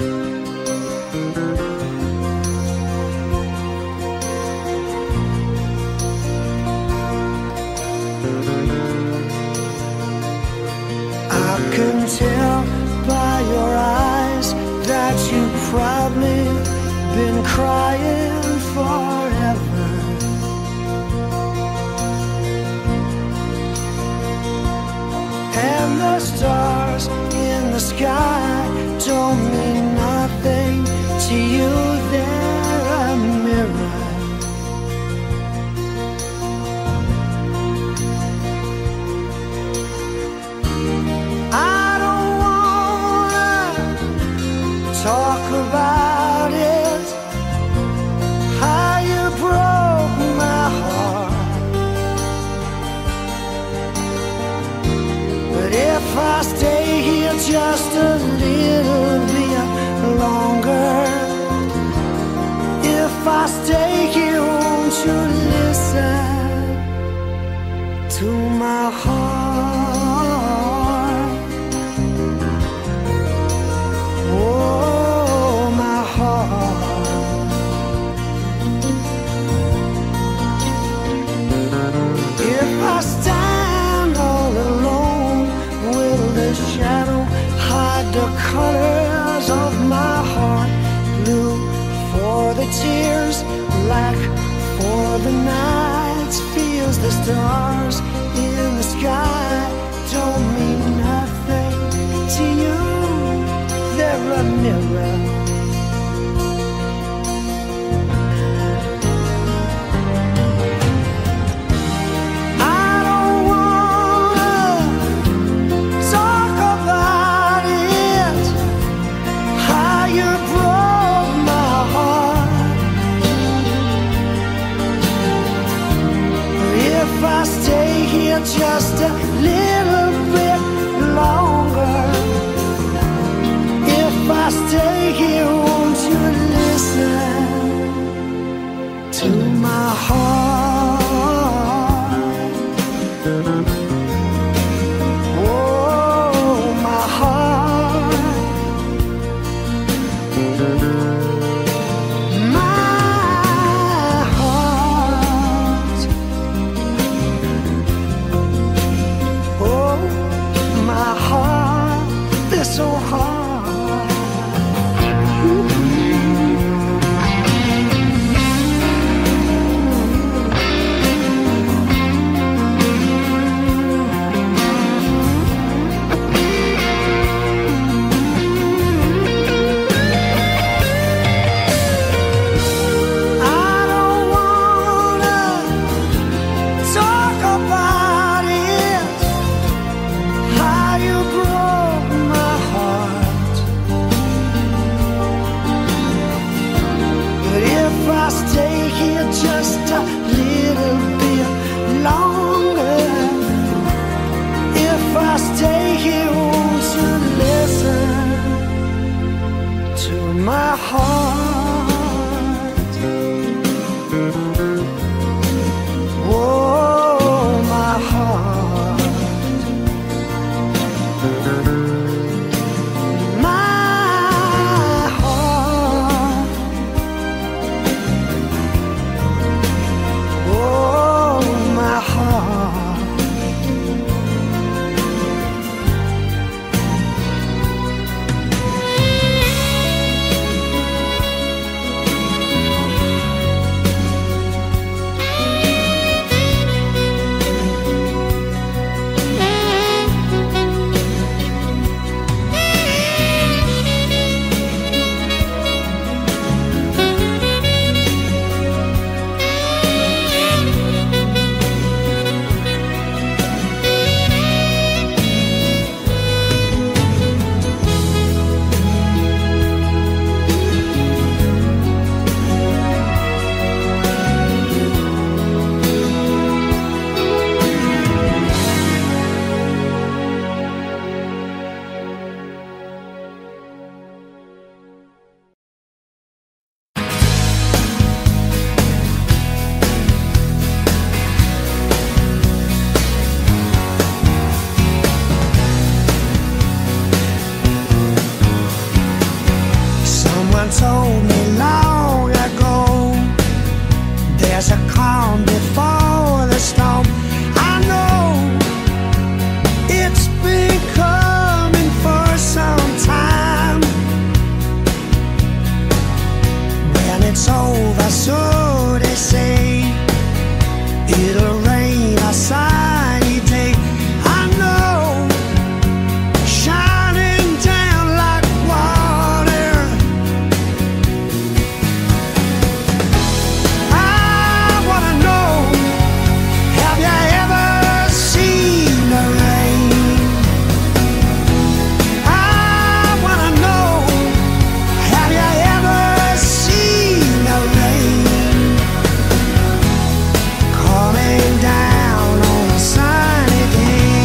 I can tell by your eyes that you've probably been crying forever. And the stars in the sky don't mean nothing to you. They're a mirror. I don't wanna talk about it, how you broke my heart. But if I stay here just a little bit longer, if I stay here, won't you listen to my heart? Oh, my heart. If I stand all alone, will the shadow hide the colors of my heart? Blue for the tears, black for the nights. Feels the stars in the sky don't mean nothing to you. They're a mirror. I don't wanna talk about it, how you broke my heart. If I stay here just a little bit longer, if I stay here told me long ago, there's a calm before the storm. I know it's been coming for some time. When it's over, so they say, it'll rain a sunny day. I know, shining down like water. I wanna know, have you ever seen the rain? I wanna know, have you ever seen the rain coming down on a sunny day?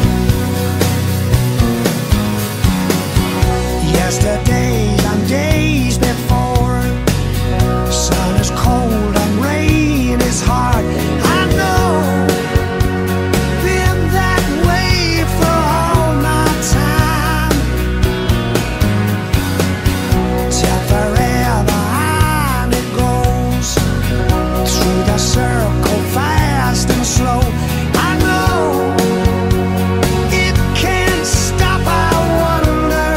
Yesterdays and days before, sun is cold and rain is hard. I know, been that way for all my time. Till forever on it goes, through the circle fast and slow. I know, it can't stop, I wonder.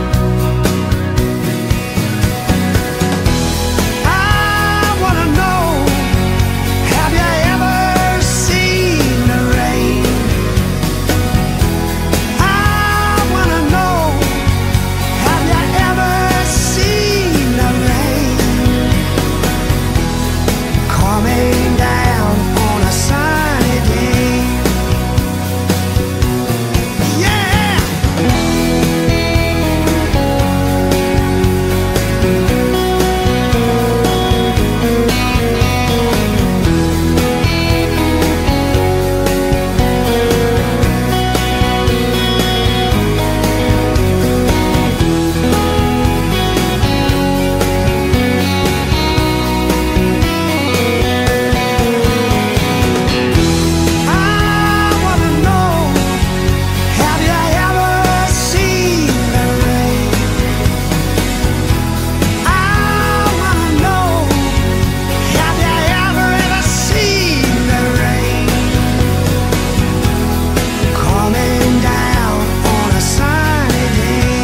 I wanna know, have you ever seen the rain? I wanna know, have you ever seen the rain coming down on a sunny day? Yeah! I wanna know, have you ever seen the rain? I wanna know, have you ever seen the rain coming down on a sunny day?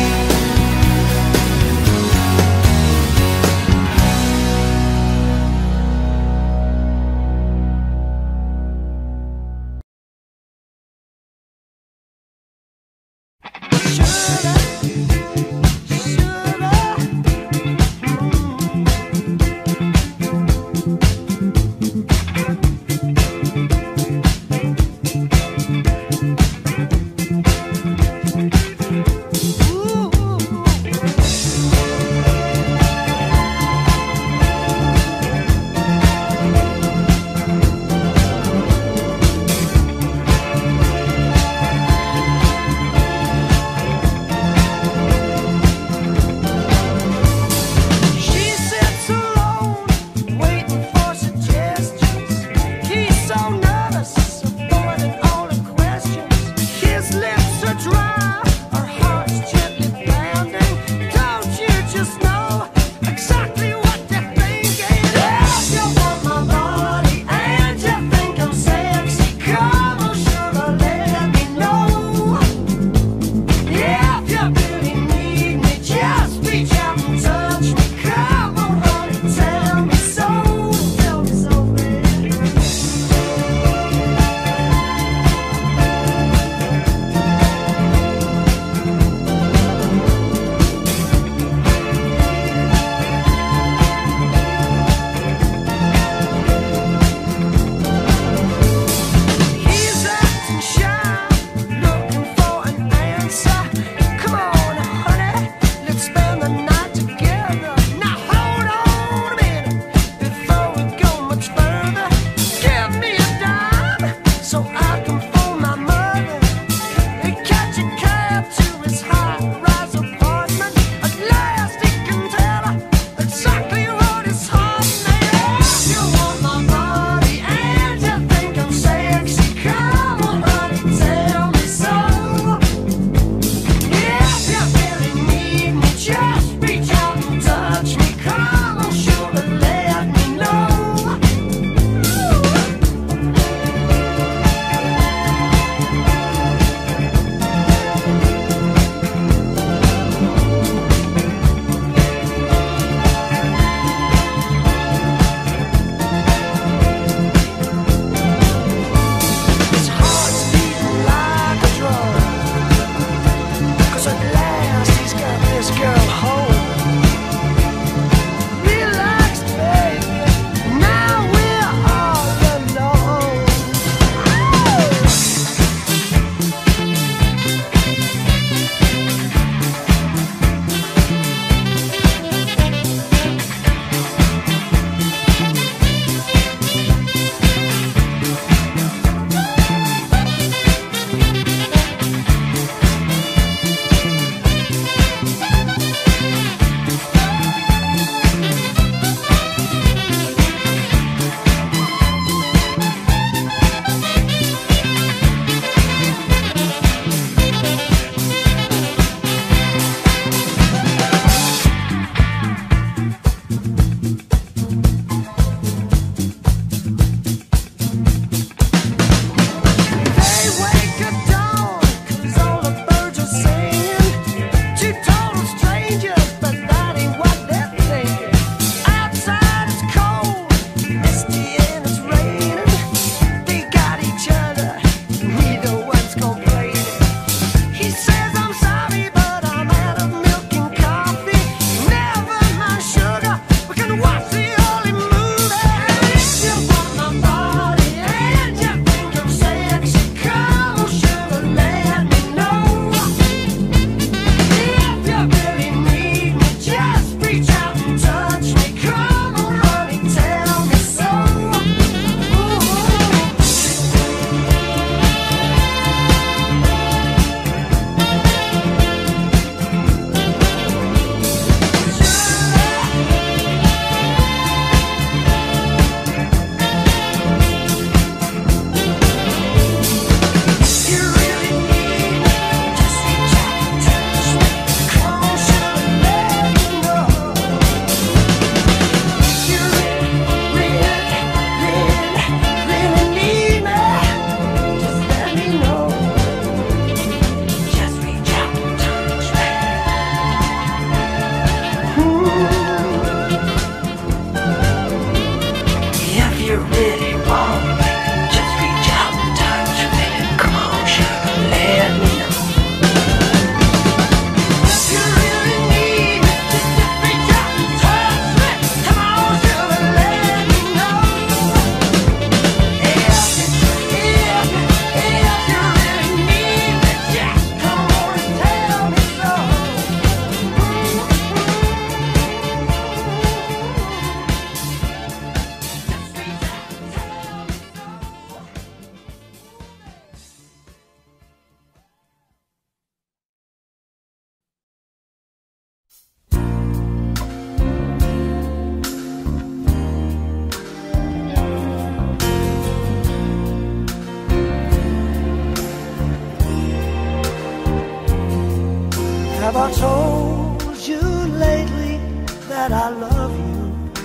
Have I told you lately that I love you?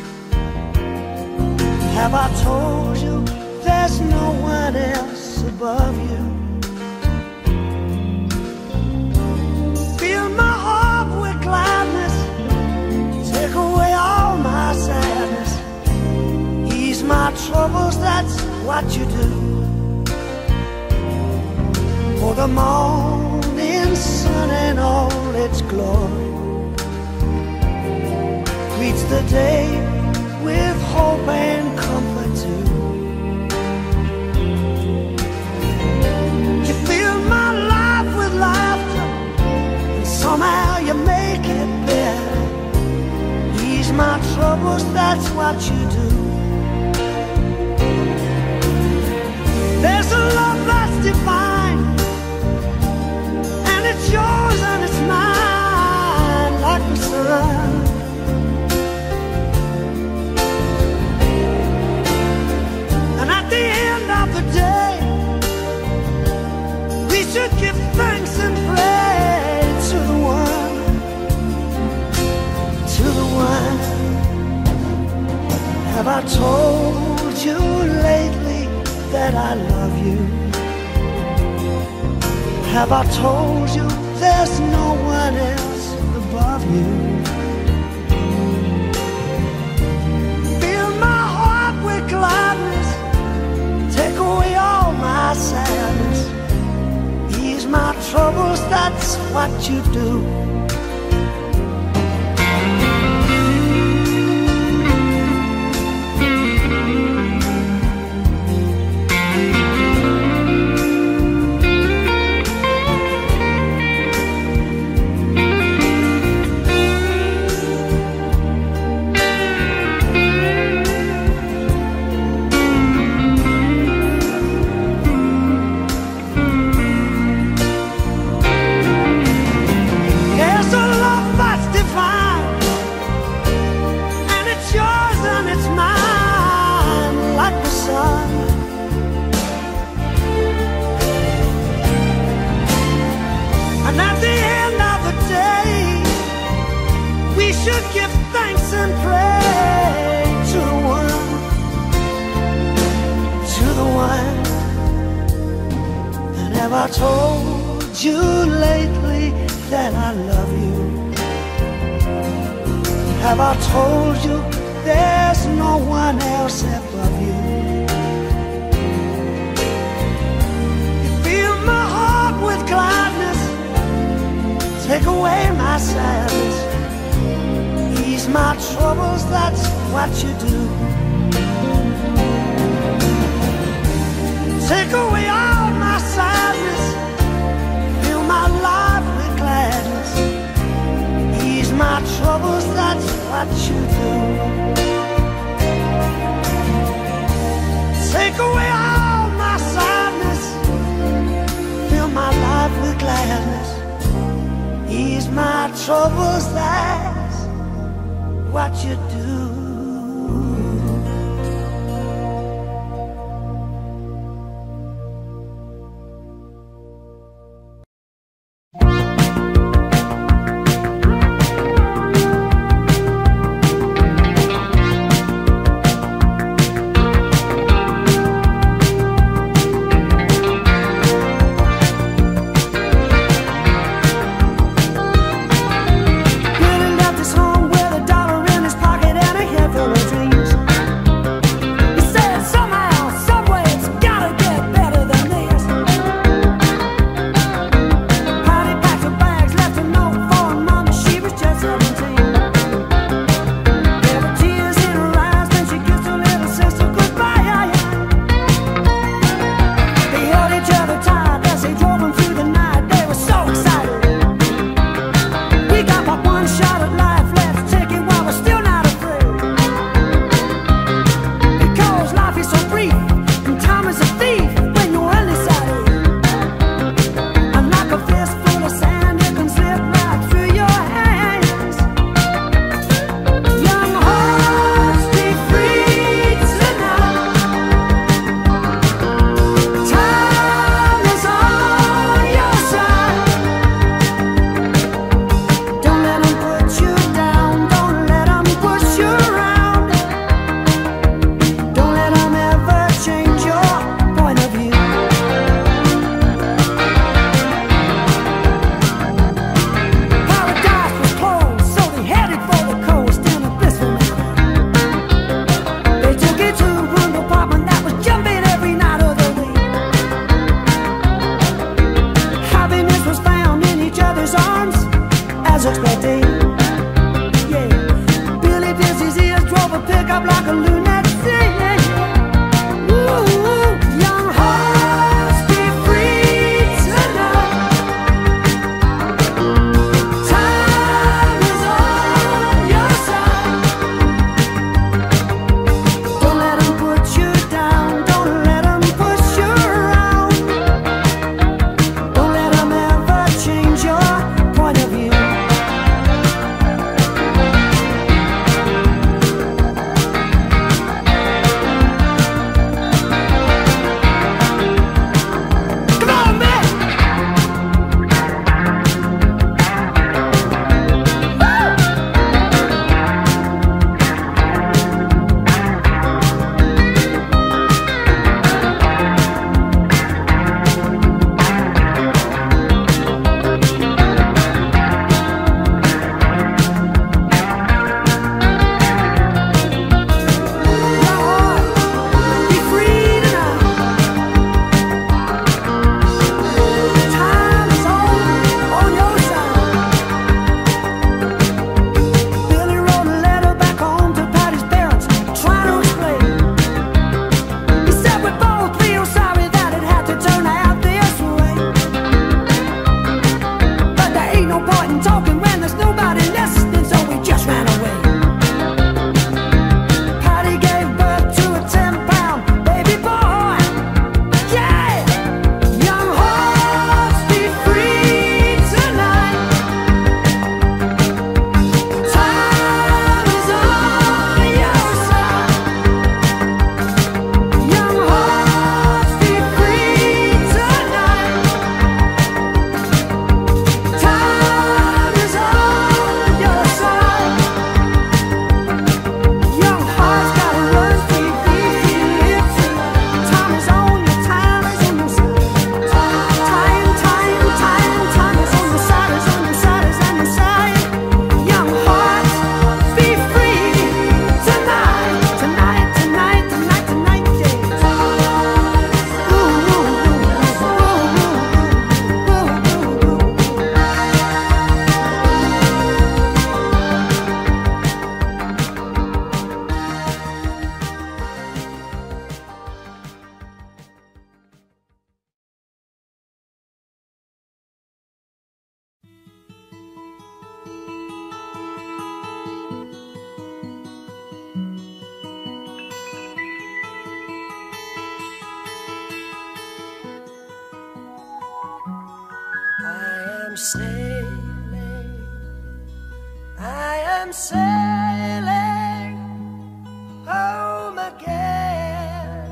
Have I told you there's no one else above you? Fill my heart with gladness, take away all my sadness, ease my troubles, that's what you do. For the morning sun and all its glory greets the day with hope and comfort too. You fill my life with laughter, and somehow you make it better. Ease my troubles, that's what you do. There's a love that's divine, and it's yours and it's mine, like the sun. And at the end of the day, we should give thanks and pray to the one, to the one. Have I told you lately that I love you? Have I told you there's no one else above you? Fill my heart with gladness, take away all my sadness, ease my troubles, that's what you do. Should give thanks and pray to the one, to the one. And have I told you lately that I love you? Have I told you there's no one else above you? You fill my heart with gladness, take away my sadness, ease my troubles, that's what you do. Take away all my sadness, fill my life with gladness, ease my troubles, that's what you do. Take away all my sadness, fill my life with gladness, ease my troubles, that's what you do. Getting out this home with $1 in his pocket and a his arms as expected. Yeah, Billy pierced his ears, drove a pickup like a lunatic. Young hearts, be free tonight. Time is on your side. Don't let them put you down. Don't let them push you around. Don't let them ever change your point of view. I am sailing home again,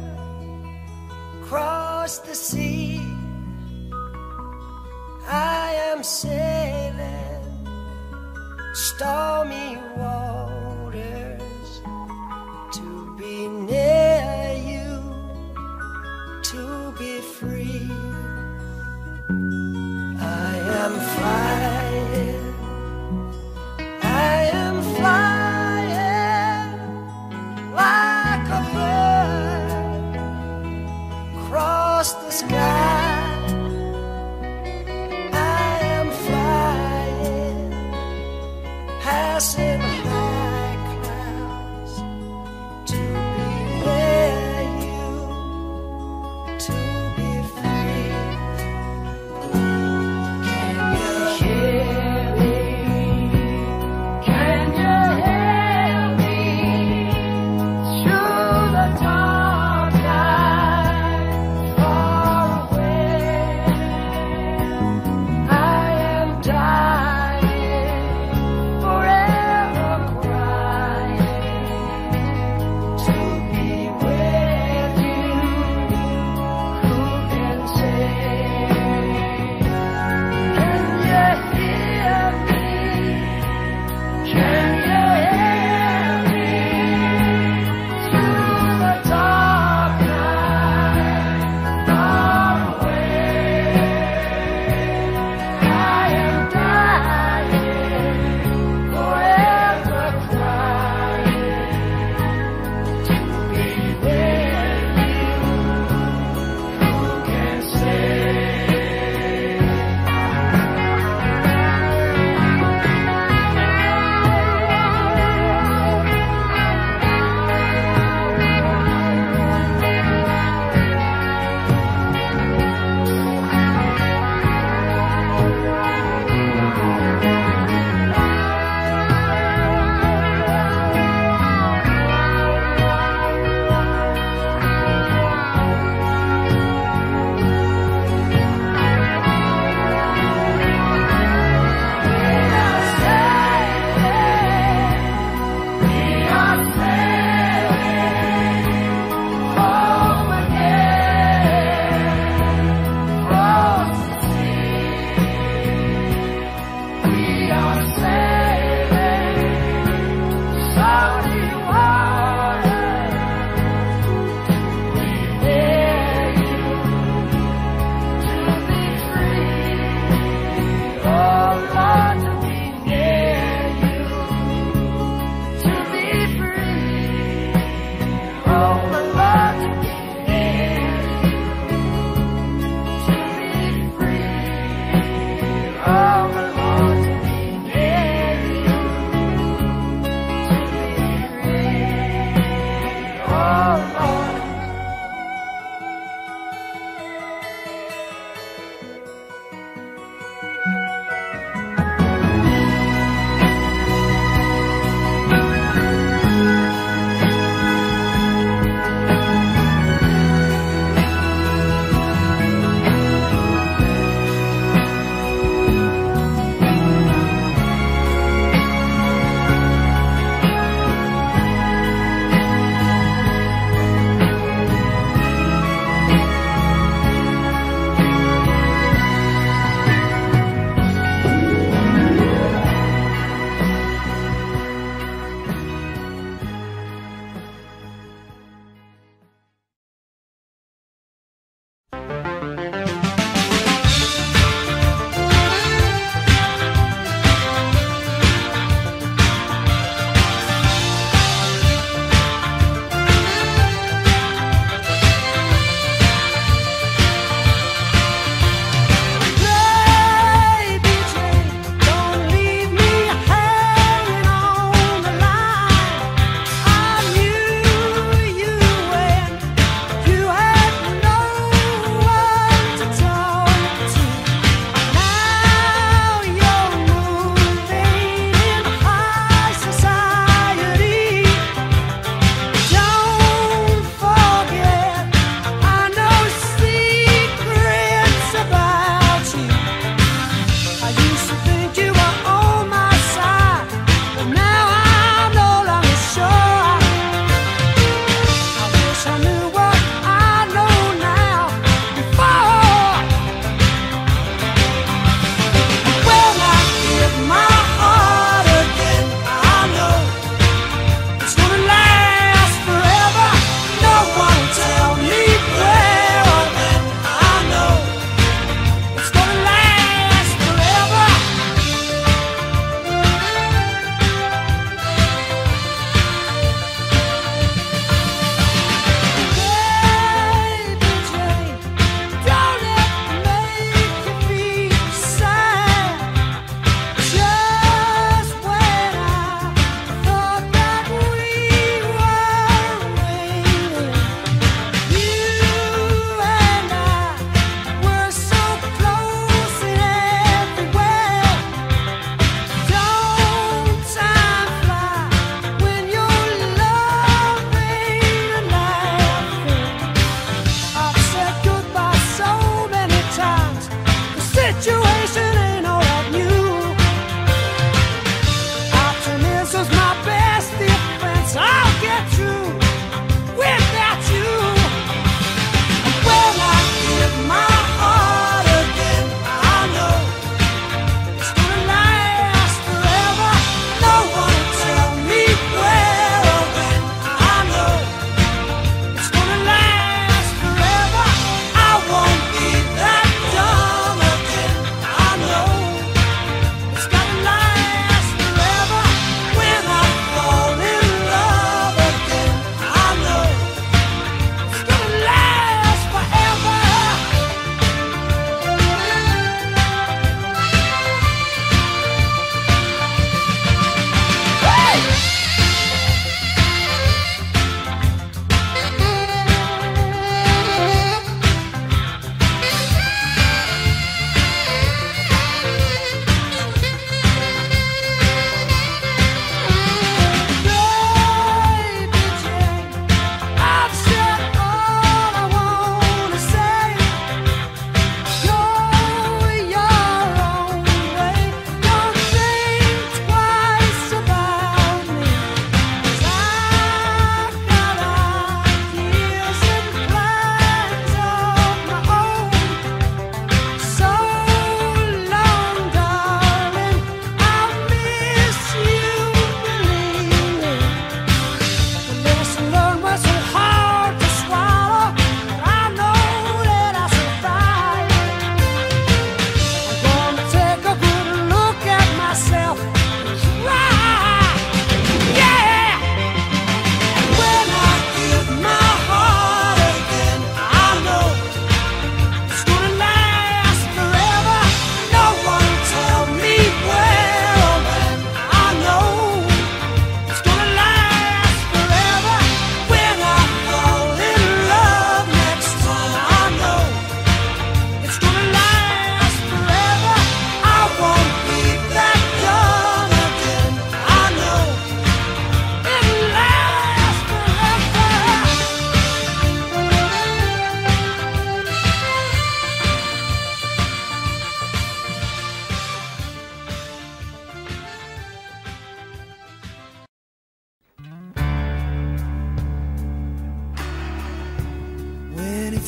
across the sea. I am sailing stormy waters to be near you, to be free. I am flying, I am flying like a bird across the sky. I am flying, passing high clouds to be near you, to be free. Forever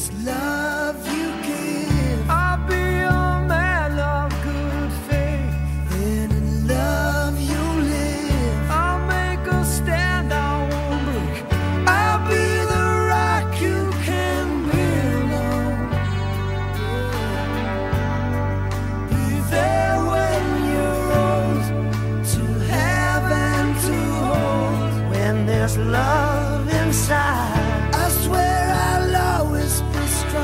it's love you give. I'll be a man of good faith. Then in love you live. I'll make a stand, I won't break. I'll be the rock you can build on. Be there when you're old, to have and to hold. When there's love inside, I swear I'll always be strong.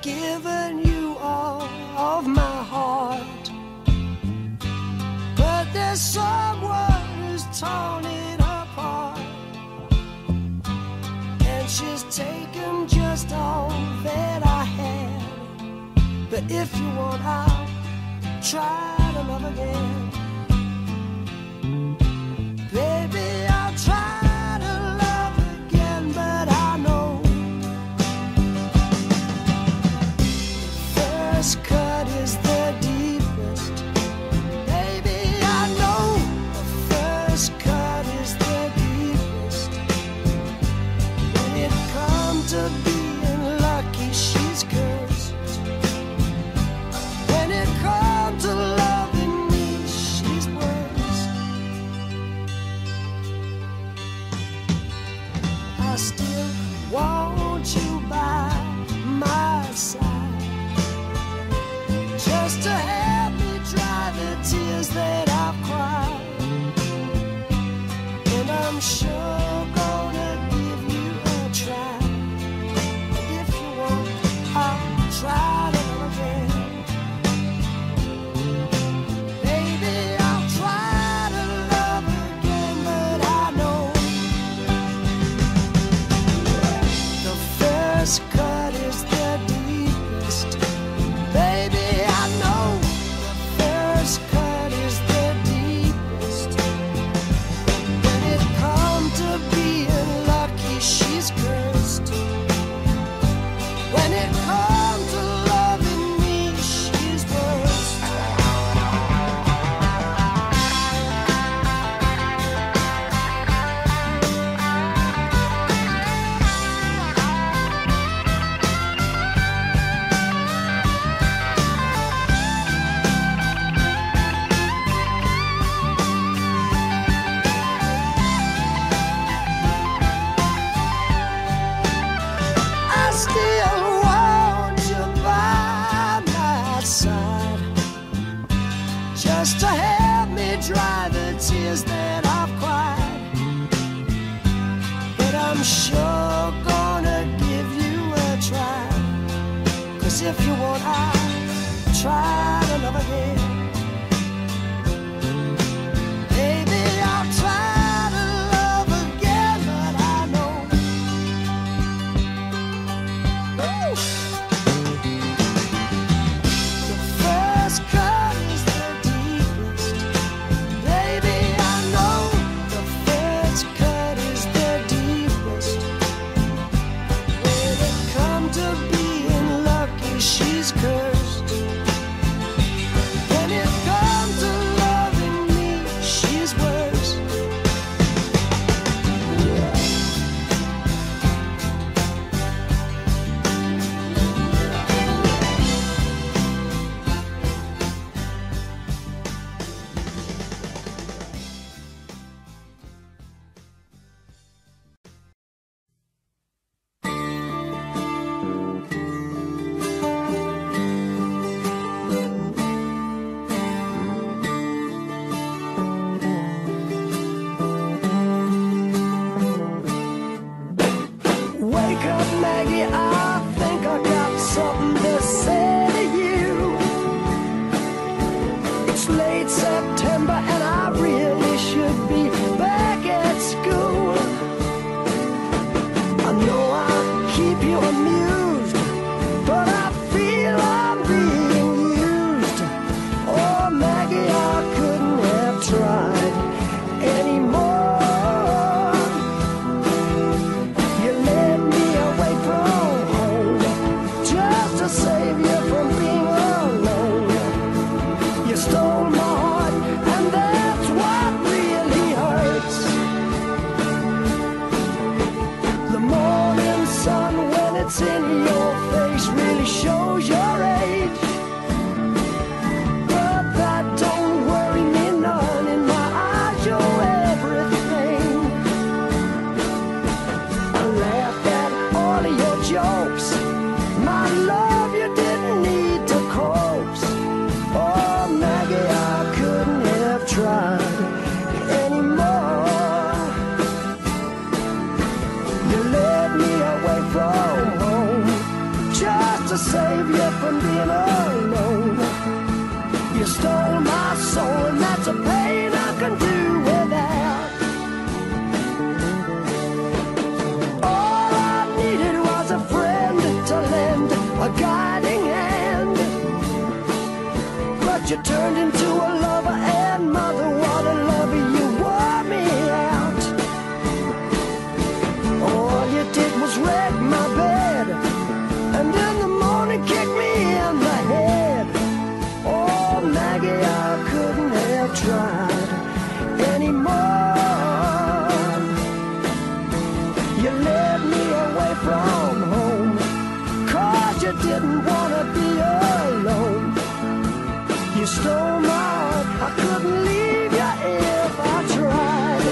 given you all of my heart, but there's someone who's torn it apart, and she's taken just all that I had. But if you want, I'll try to love again. Baby, I'll try to love again, but I know the first cut is the deepest. Baby, I know the first cut is the deepest. When it comes to being lucky, she's cursed. When it comes to loving me, she's worse. I still want you by my side, just to help me dry the tears that I've cried. And I'm sure gonna give you a try. And if you want, I'll try to love again. Baby, I'll try to love again, but I know the first cut is the deepest. Baby, I know the first cut is the deepest. When it comes to being lucky, she's cursed. When it comes to loving me, she's worse. I still want you by my side, just to help me dry the tears that I've cried. But I'm sure gonna give you a try. 'Cause if you want, I'll try to love again. Baby, I'll try to love again, but I know the first cut is the deepest. Baby, I know the first cut is the deepest. When it comes to being lucky, she's cursed. When it comes to loving me, she's worse. you from being alone. You stole my soul, and that's a pain I can do without. All I needed was a friend to lend a guiding hand, but you turned into a lover and mother. What a lover, you wore me out. All you did was wreck my bed, and in the morning kick me in the head. Oh, Maggie, I couldn't have tried anymore. You led me away from home, 'cause you didn't want to be alone. You stole my heart, I couldn't leave you if I tried.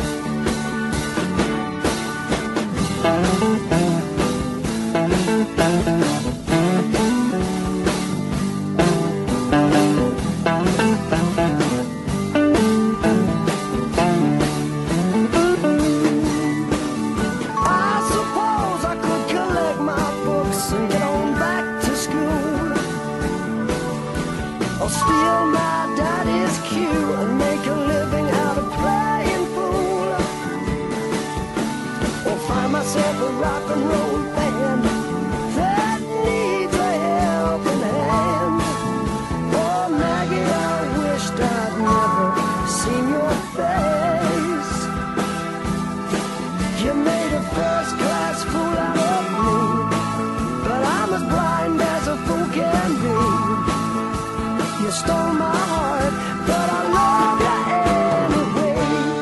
I'll steal my daddy's cue and make a living out of playing fool, or find myself a rock and roll band that needs a helping hand. Oh, Maggie, I wished I'd never seen your face. You made a first-class fool out of me, but I'm as blind as a fool can be. You stole my heart, but I love you anyway.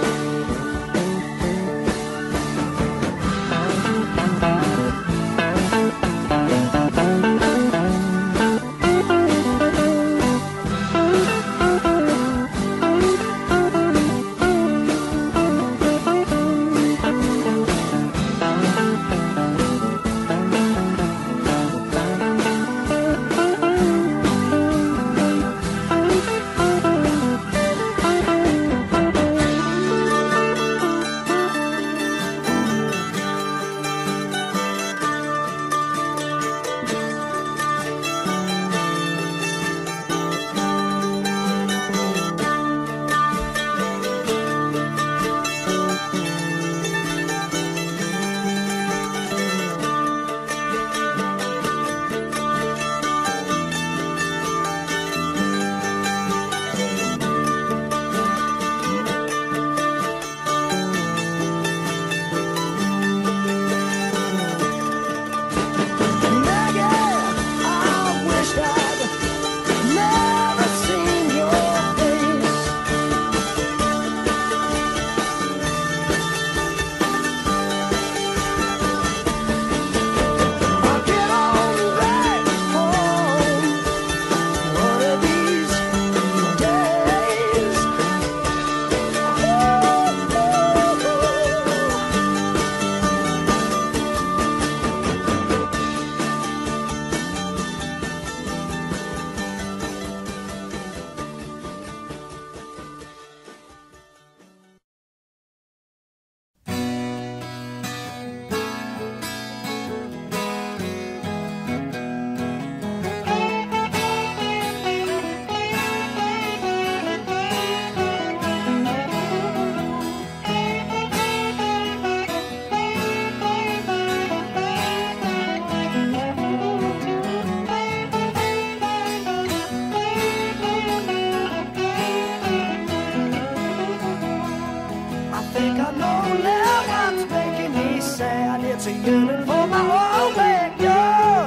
It's a yearning for my old backyard.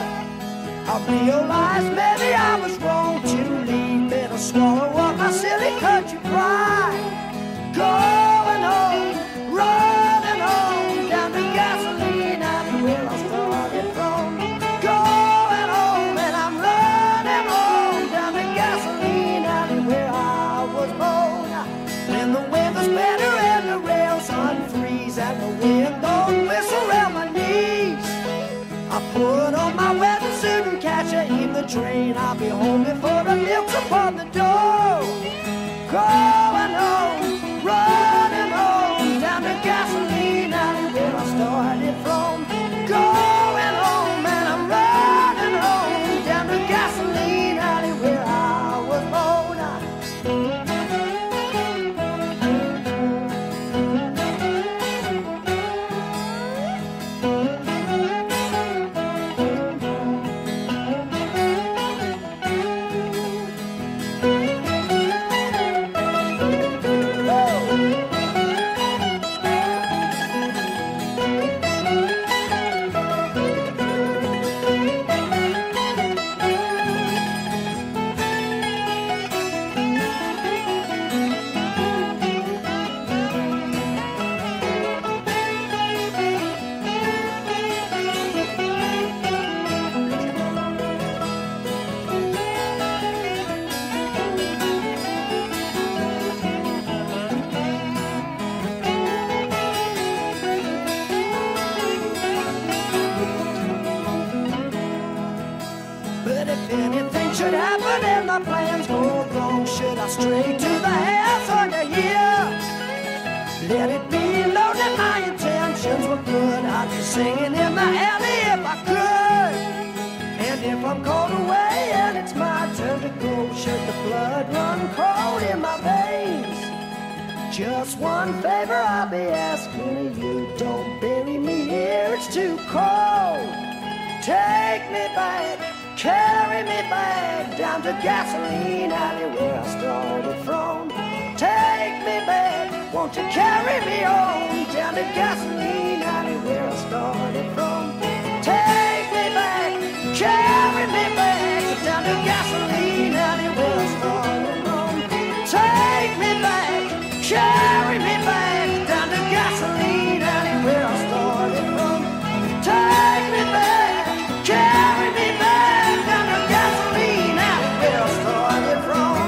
I realized maybe I was wrong to leave. Better swallow up my silly country pride. Going home, running home, down to gasoline alley where I started from. Going home and I'm running home, down to gasoline alley where I was born. When the weather's better and the rails unfreeze and the wind don't whistle around my knees, I put on my weather suit and catch her in the train. I'll be home before the milk's upon the door. Going home, running home, down to gasoline alley where I started from. Going home and I'm running home, down to If anything should happen and my plans go wrong, should I stray to the house on your ear? Let it be known that my intentions were good. I'd be singing in the alley if I could. And if I'm called away and it's my turn to go, should the blood run cold in my veins? Just one favor I'll be asking of you, don't bury me here, it's too cold. Take me back, carry me back down to Gasoline Alley where I started from. Take me back, won't you carry me on down to Gasoline Alley where I started from. Take me back, carry me back down to Gasoline Alley where I started from. Take me back, carry me back down to Gasoline Alley where I started from. Take me back, carry me back down to Gasoline Alley where I started from.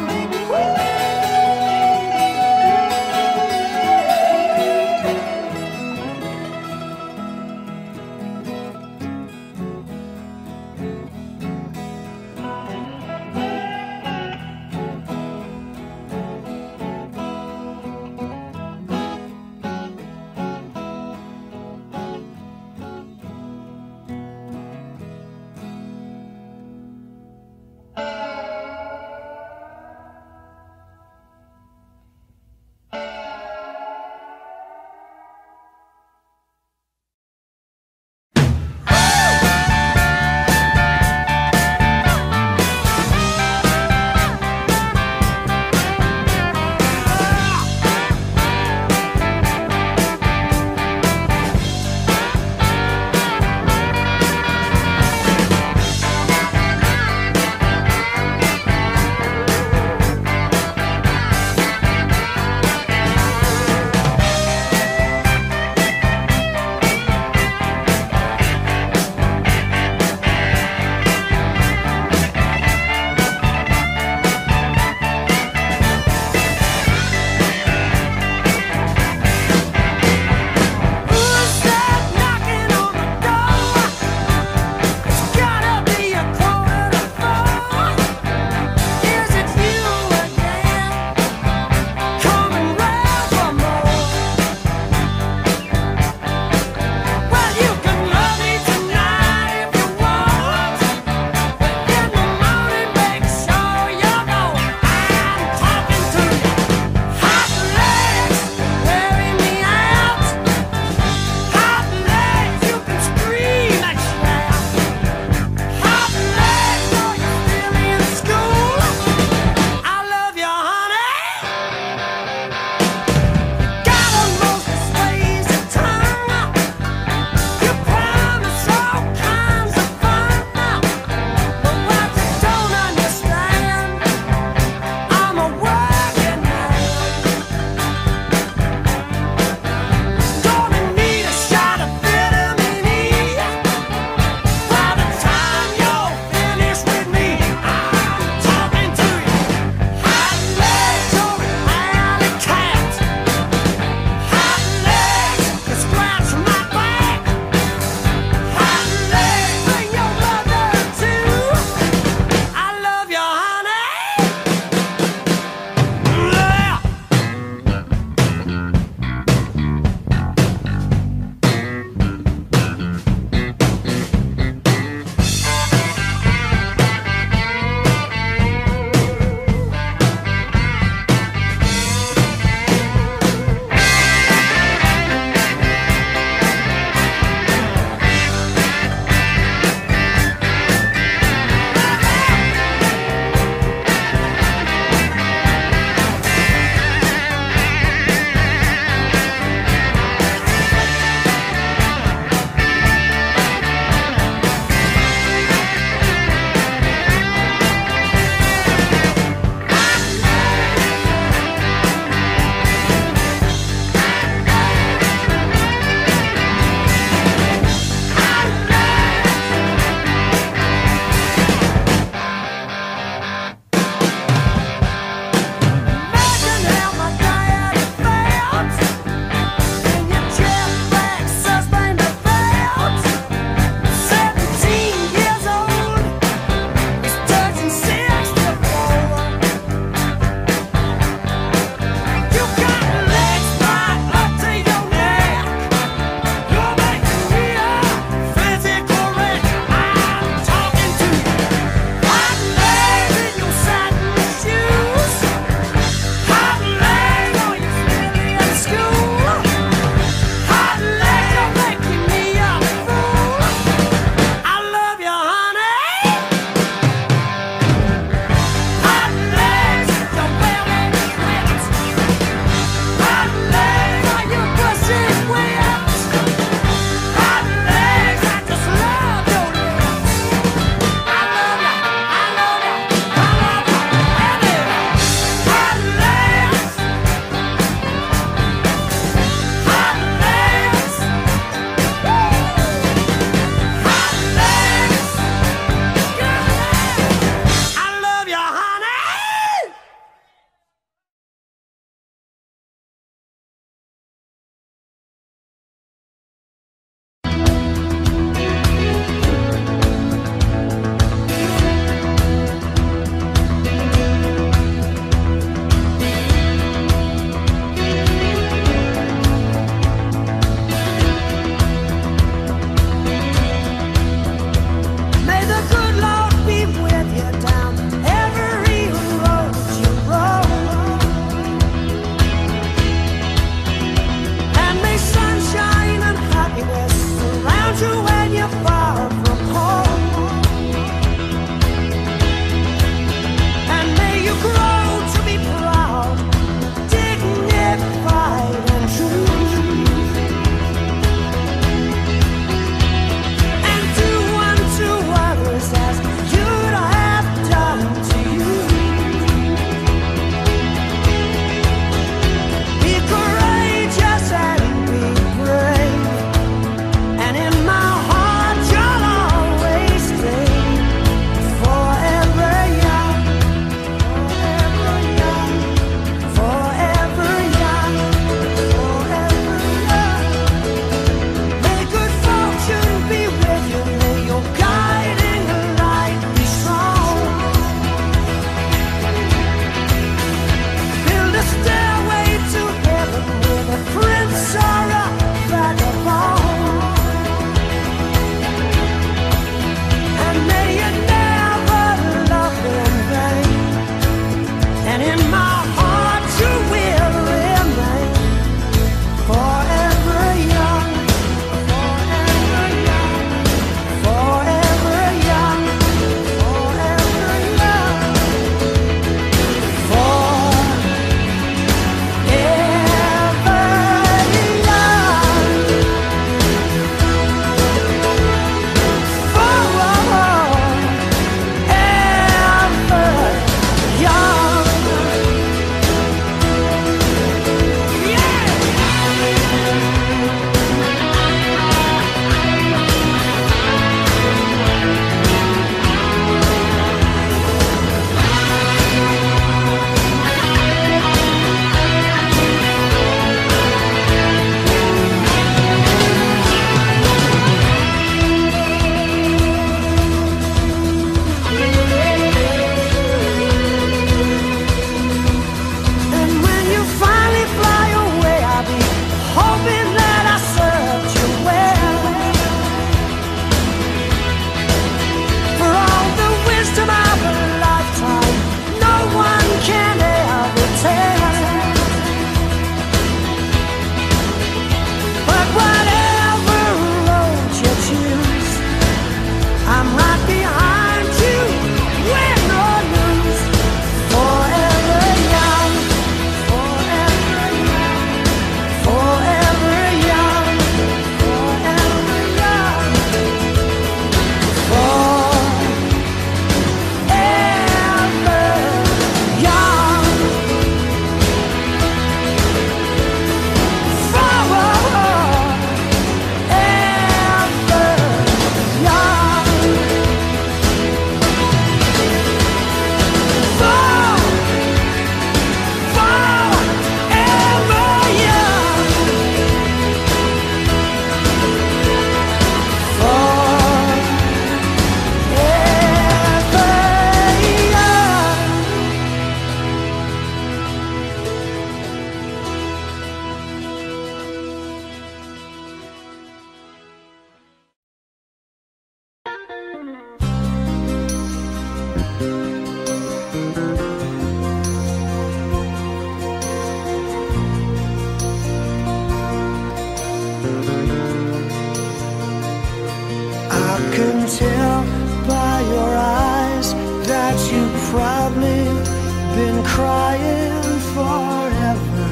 probably been crying forever.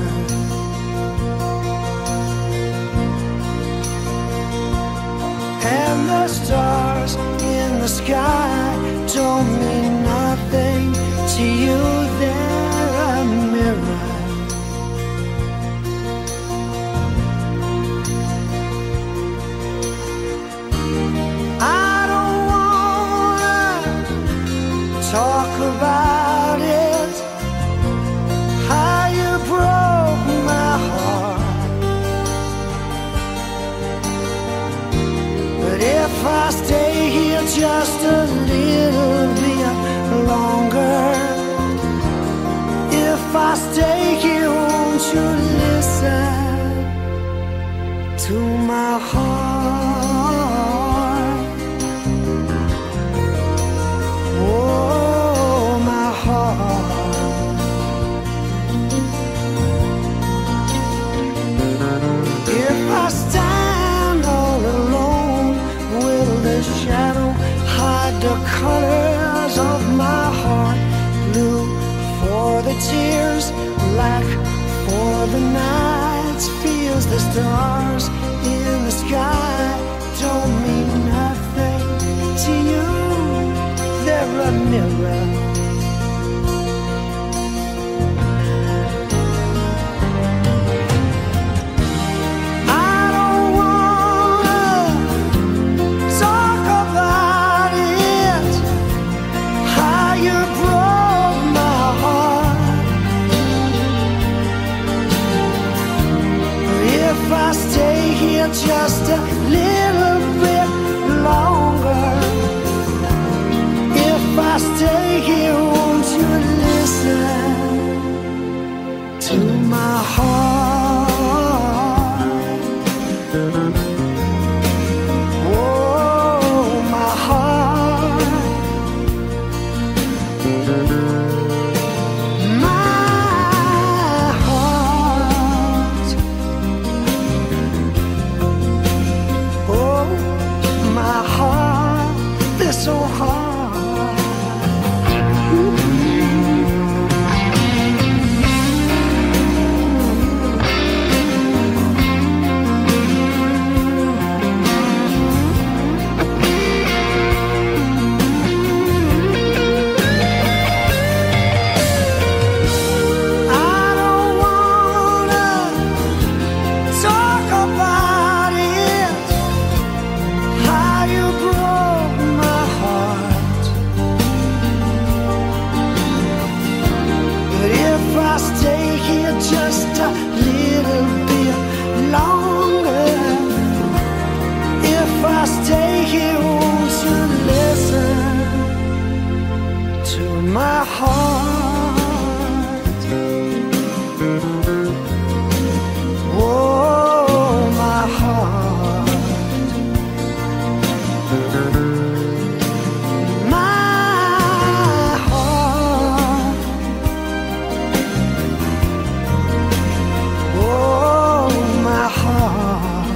And the stars in the sky don't mean nothing to you. They're a mirror. I don't wanna talk about it, how you broke my heart. But if I stay here just a little bit longer, if I stay here, won't you listen to my heart? Oh, my heart. If I stand all alone, will the shadow hide the colors of my heart? Blue for the tears, black for the nights. Feels the stars in the sky don't mean nothing to you. They're a mirror. I don't wanna talk about it, how you broke my heart. If I stay here just a little bit longer, if I stay here, won't you listen to my heart? Oh, my heart. My heart. Oh, my heart. This so hard. Just a little bit longer. If I stay here, won't you listen to my heart? Oh, my heart. My heart. Oh, my heart.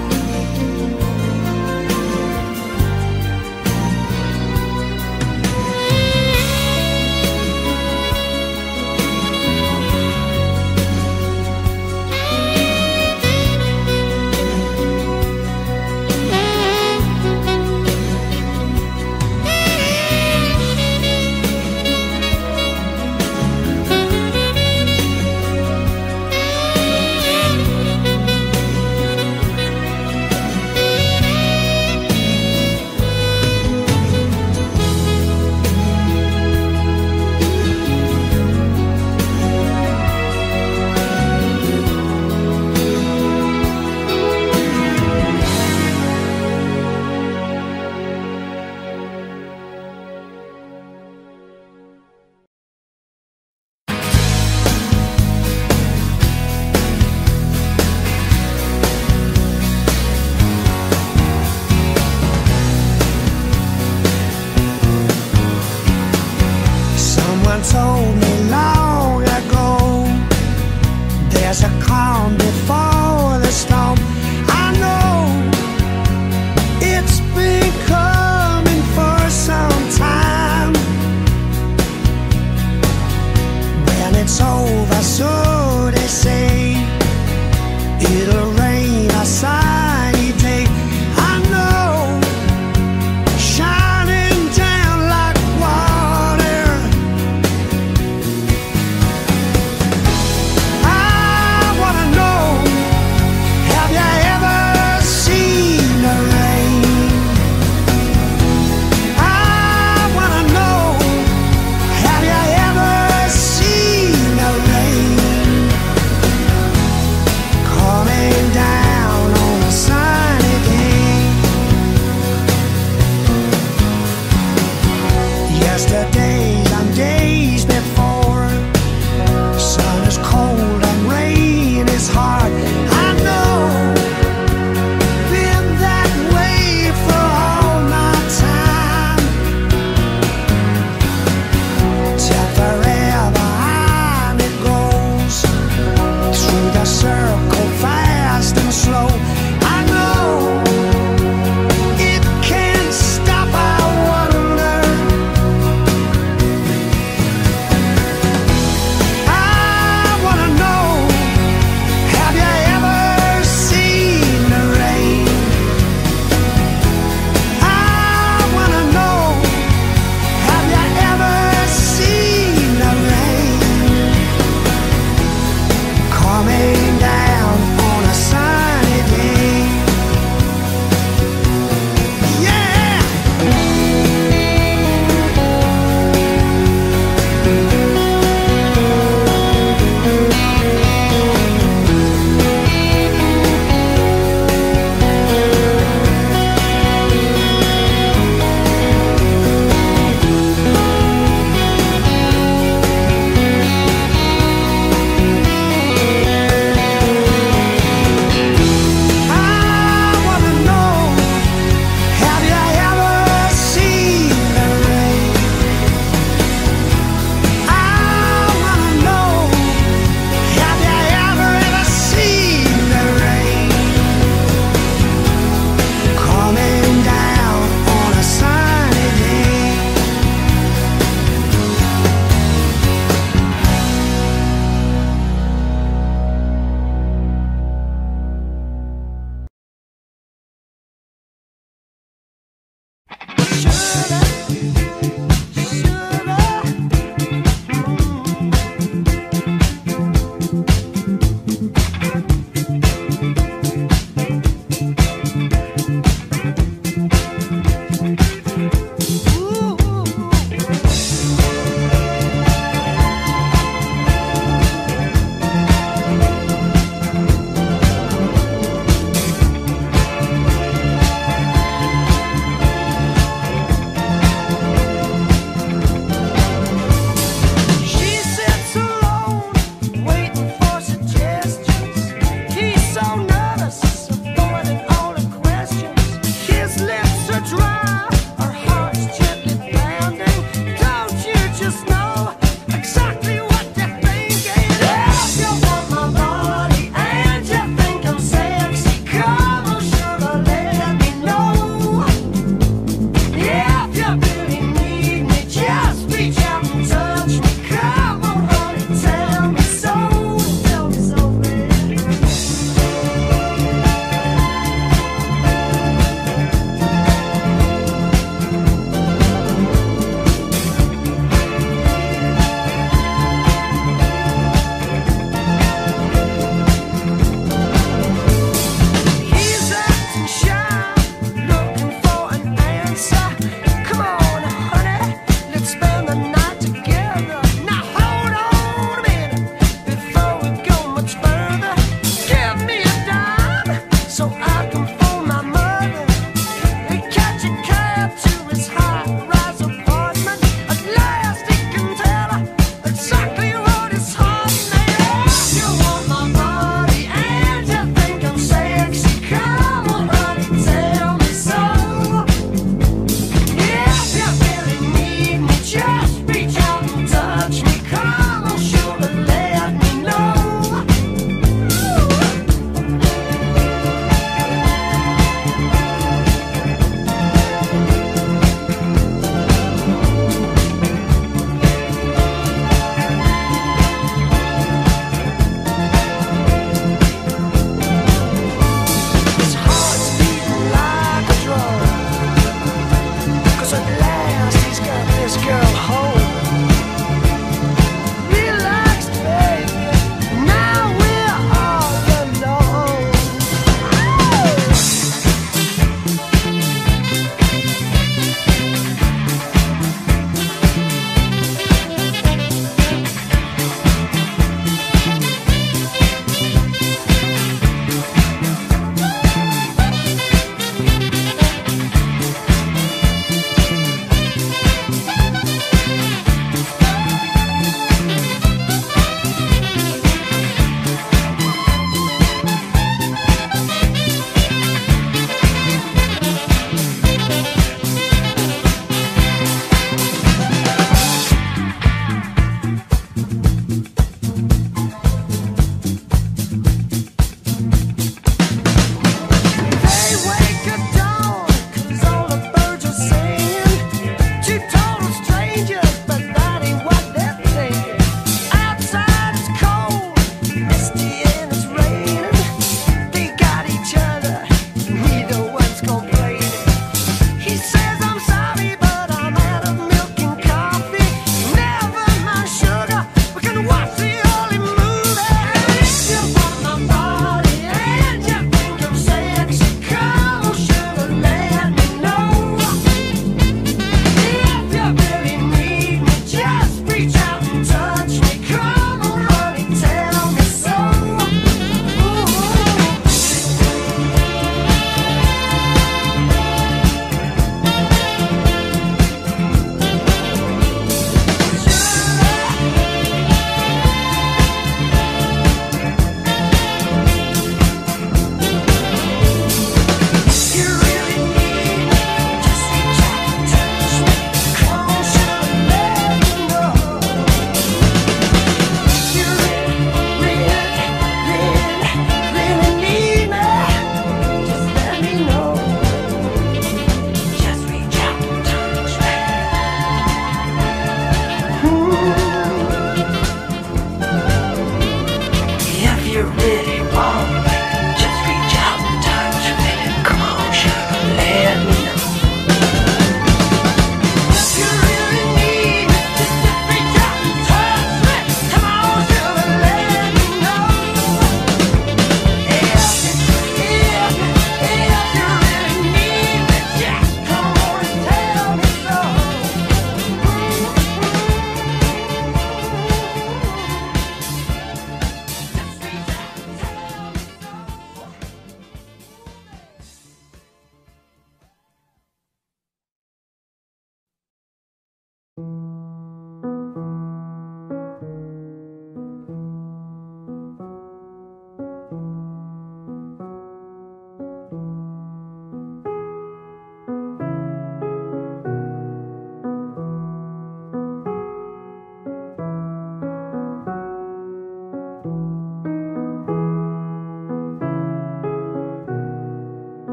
Told me long ago, there's a calm before the storm. I know it's been coming for some time.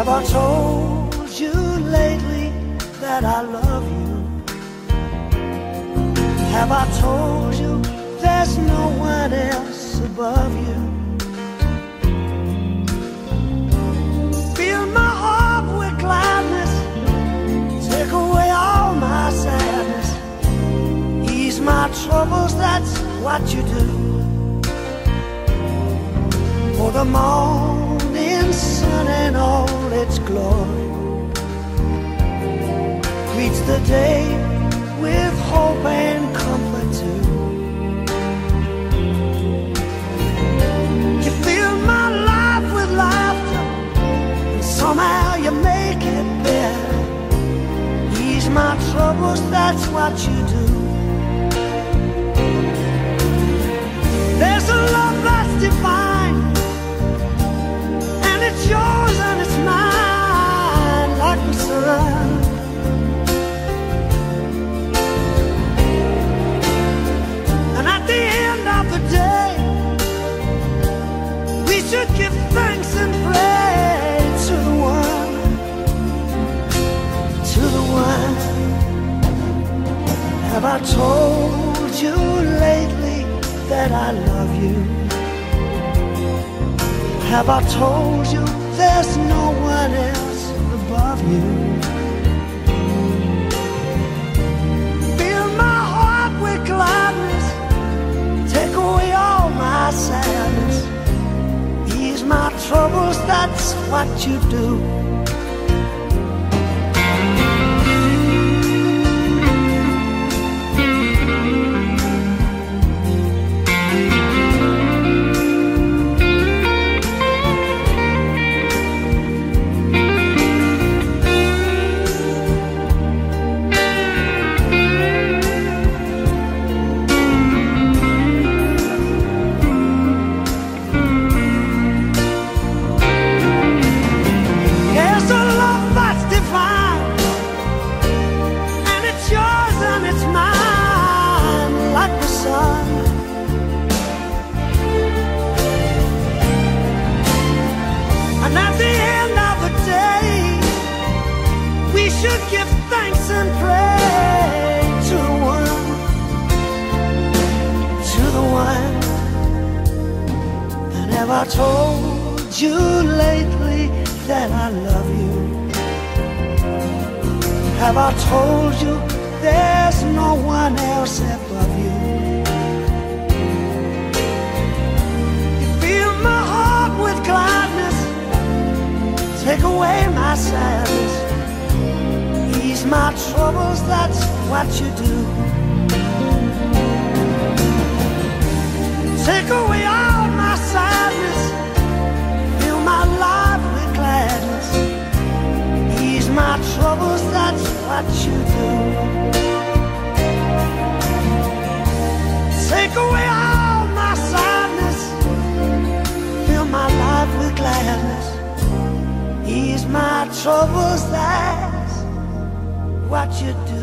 Have I told you lately that I love you? Have I told you there's no one else above you? Fill my heart with gladness, take away all my sadness, ease my troubles, that's what you do. For the morning sun and all its glory greets the day with hope and comfort too. You fill my life with laughter, and somehow you make it better. Ease my troubles, that's what you do. There's a love that's divine, and it's yours and it's mine, like the sun. And at the end of the day, we should give thanks and praise to the one, to the one. Have I told you lately that I love you? Have I told you there's no one else above you? Fill my heart with gladness, take away all my sadness, ease my troubles, that's what you do. Should give thanks and praise to the one, to the one. And have I told you lately that I love you? Have I told you there's no one else above you? You fill my heart with gladness, take away my sadness, ease my troubles, that's what you do. Take away all my sadness, fill my life with gladness, ease my troubles, that's what you do. Take away all my sadness, fill my life with gladness, ease my troubles, that's what you do.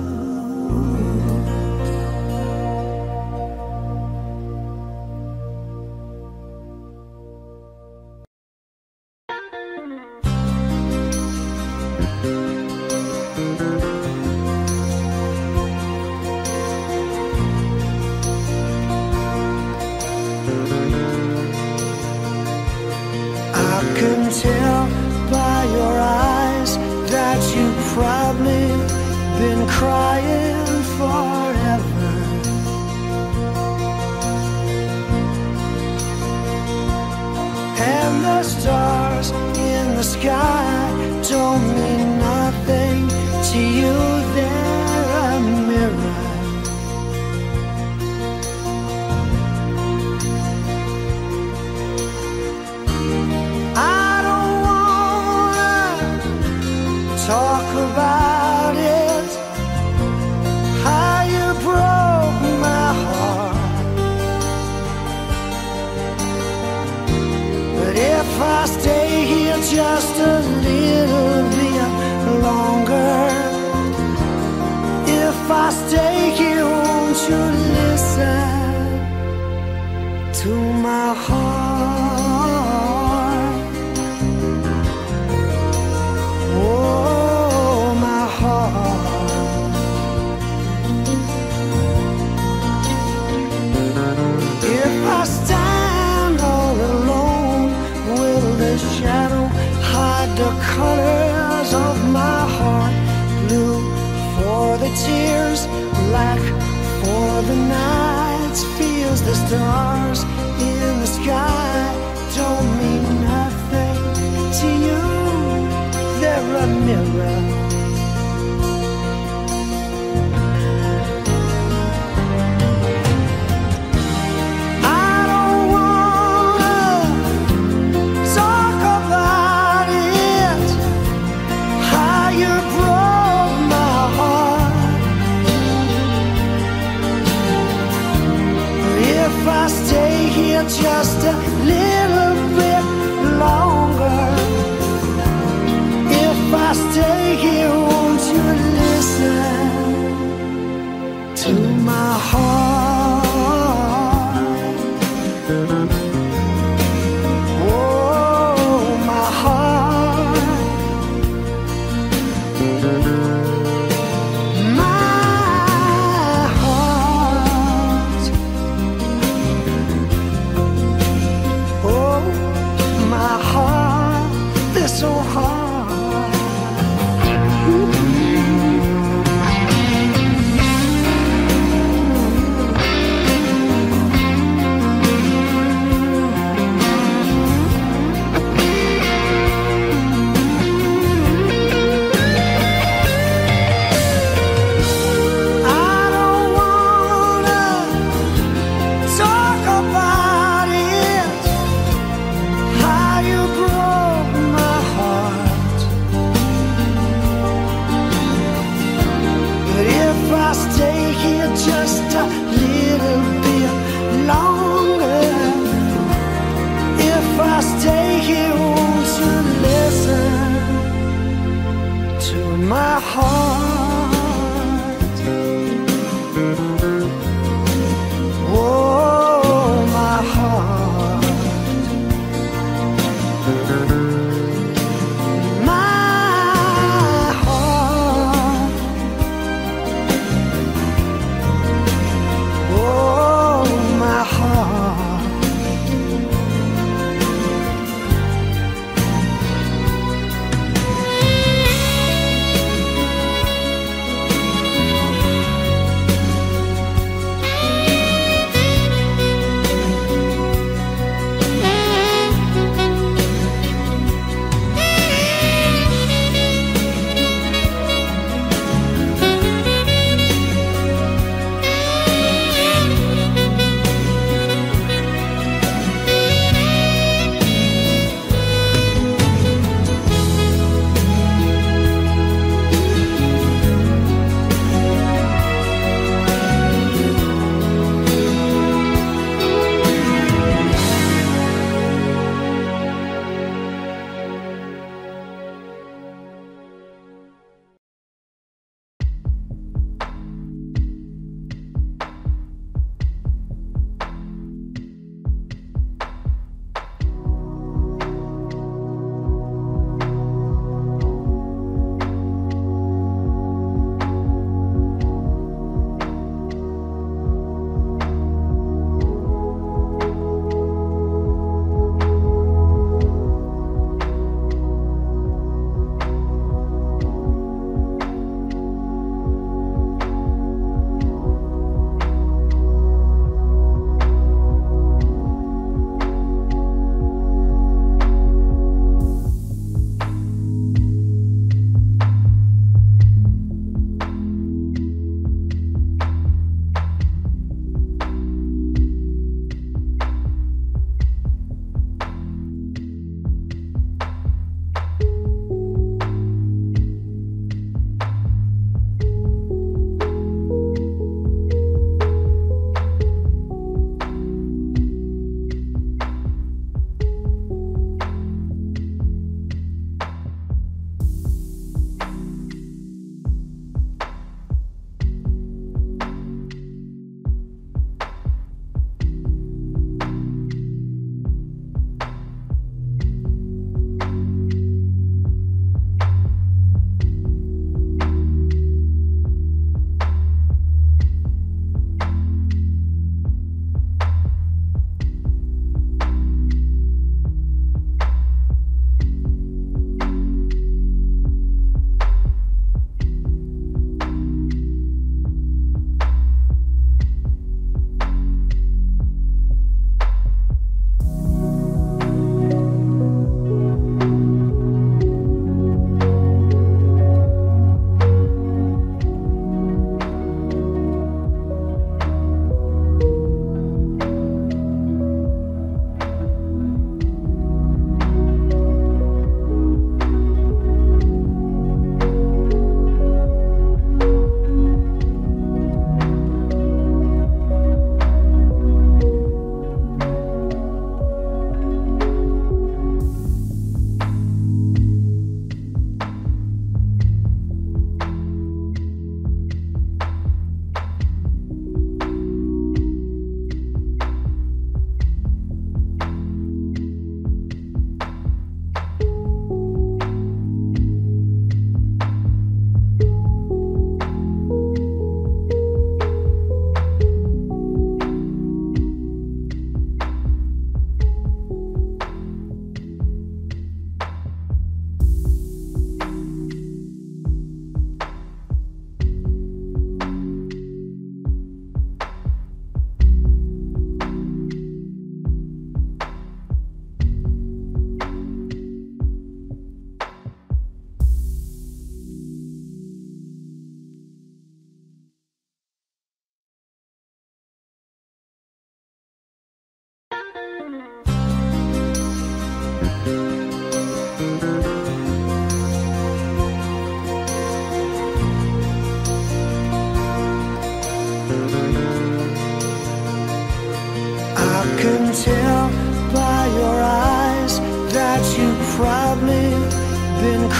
I can tell by your eyes that you probably been crying forever. And the stars in the sky don't mean nothing to you, they're a mirror. I don't wanna talk about it, how you broke my heart. But if I stay here just a little bit longer, if I stay here, won't you listen to my heart? mirror. I don't wanna talk about it, how you broke my heart. If I stay here just a little bit longer, if I stay here, won't you listen to my heart? Oh, my heart, my heart. Oh,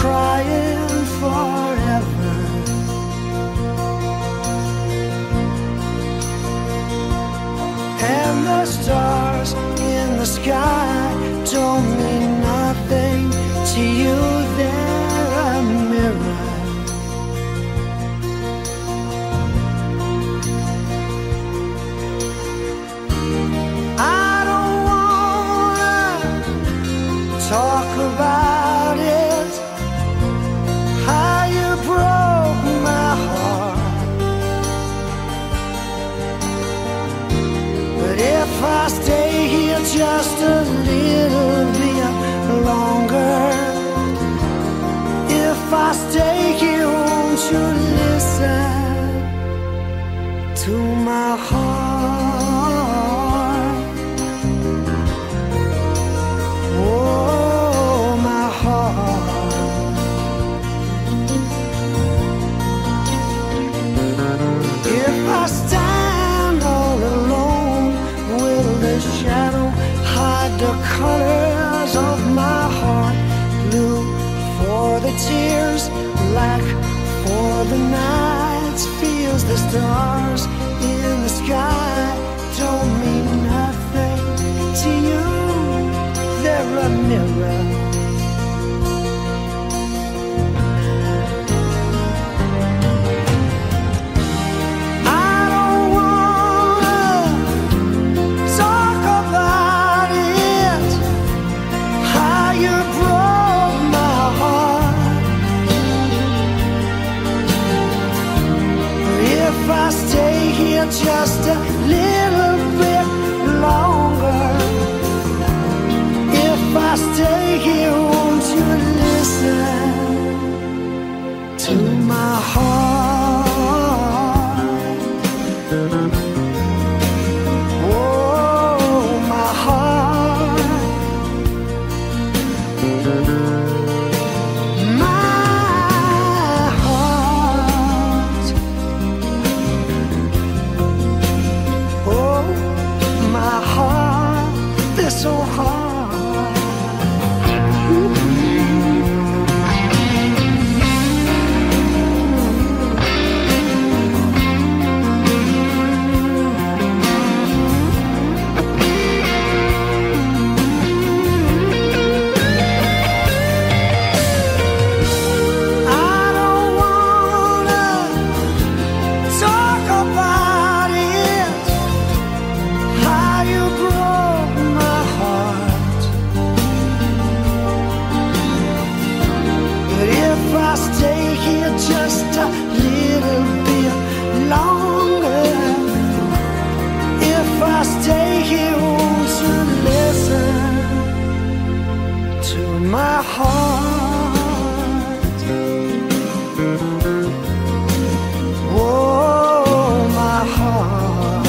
crying forever. And the stars in the sky don't mean nothing to you. They're a mirror. I don't wanna talk about it, how you broke my heart. But if I stay here just a little bit longer, if I stay here, won't you listen to my heart? Oh, my heart. If I stand all alone, will the shadow hide the colors of my heart? Blue for the tears, black for the nights. Feels the stars in the sky don't mean nothing to you. They're a mirror. I don't wanna talk about it, how you broke my heart. If I stay here just a little bit longer, if I stay here, won't you listen to my heart? Oh, my heart. My heart. Oh, my heart. This so hard. Just a little bit longer. If I stay here, won't you listen to my heart? Oh, my heart.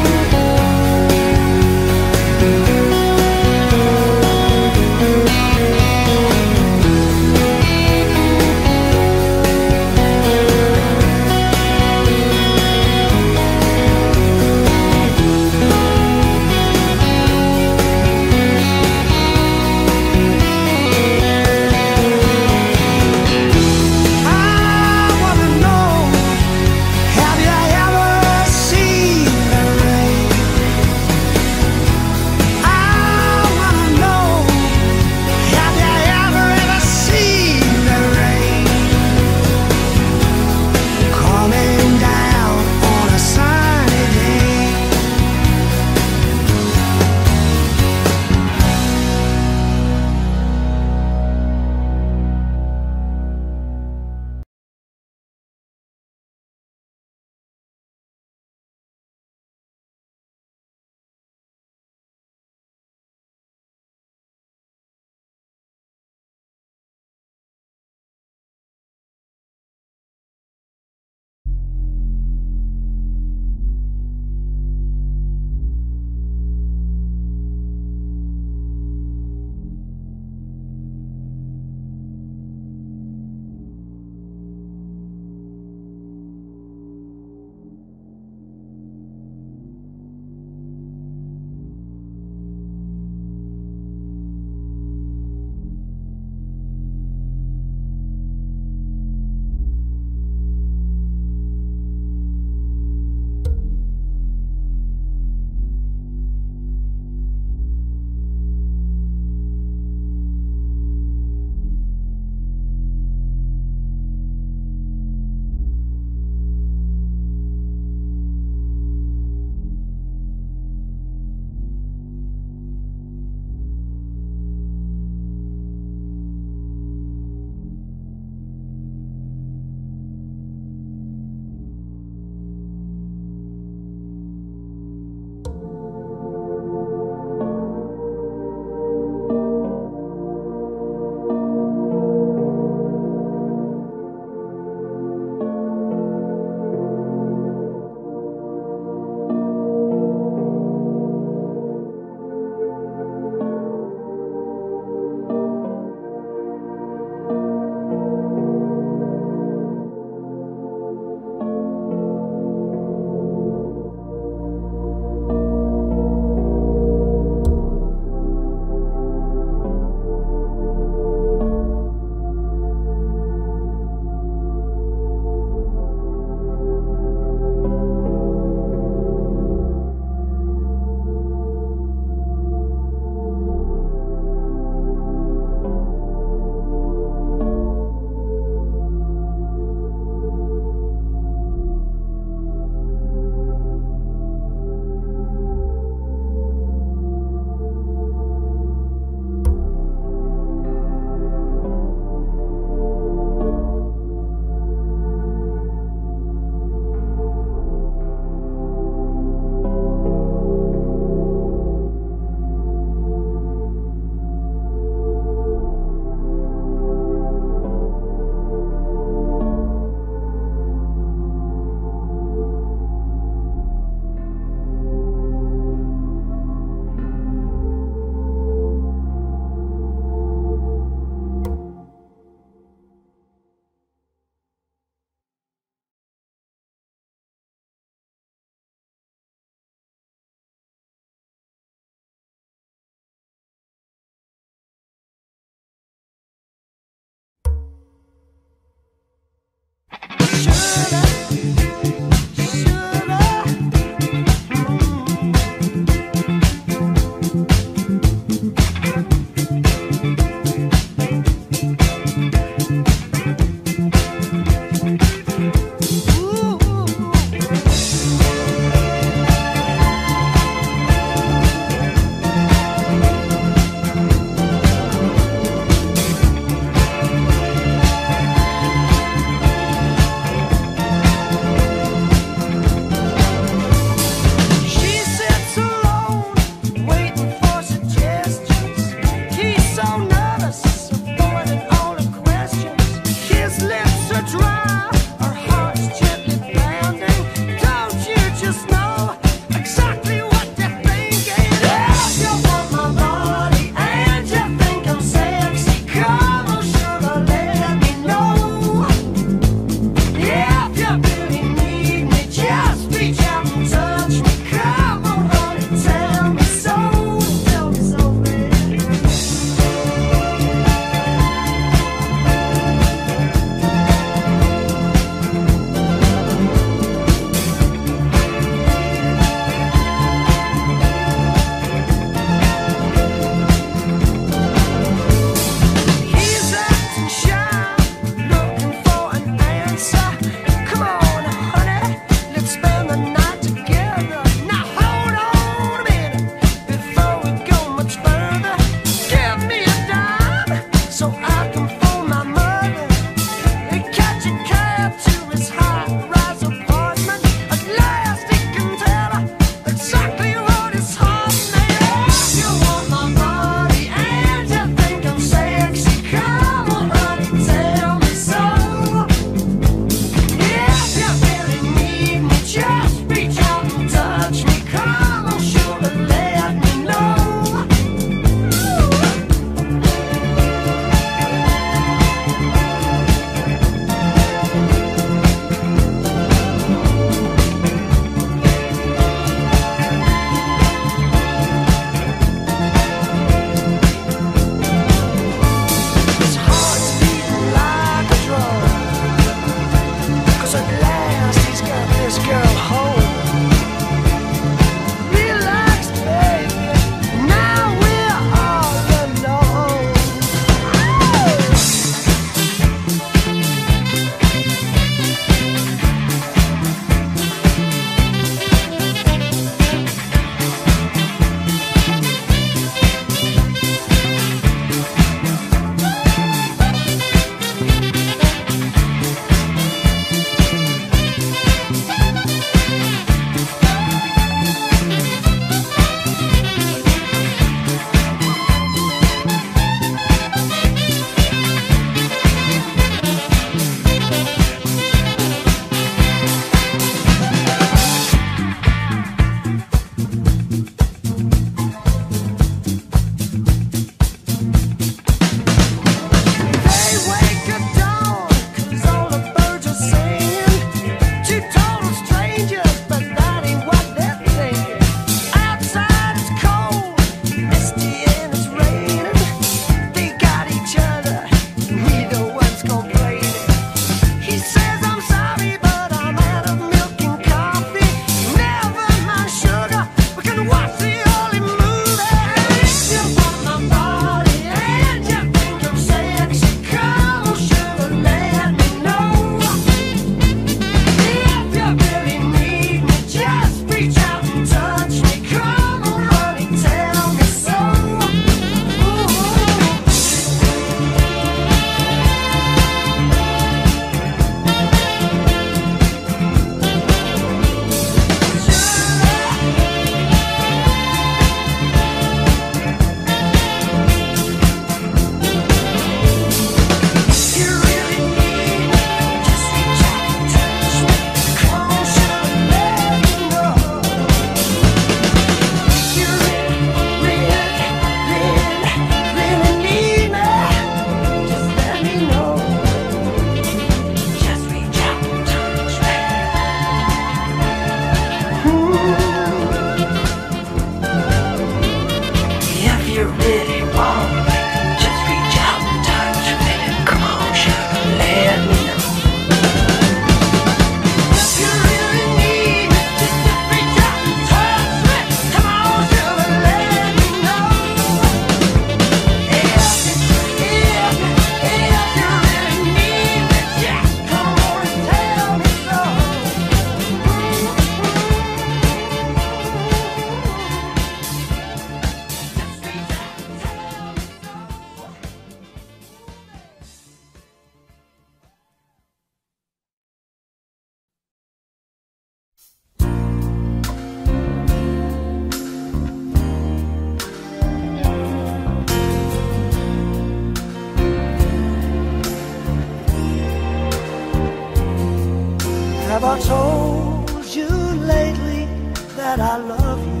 I told you lately that I love you?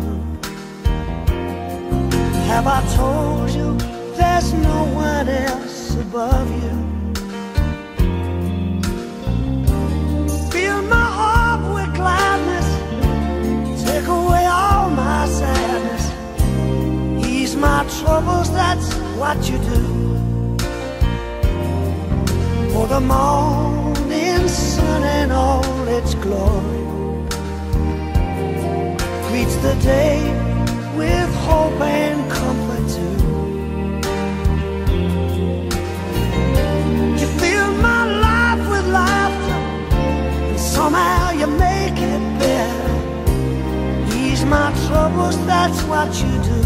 Have I told you there's no one else above you? Fill my heart with gladness, take away all my sadness, ease my troubles, that's what you do. For the morning sun and all its glory greets the day with hope and comfort too. You fill my life with laughter, and somehow you make it better. Ease my troubles, that's what you do.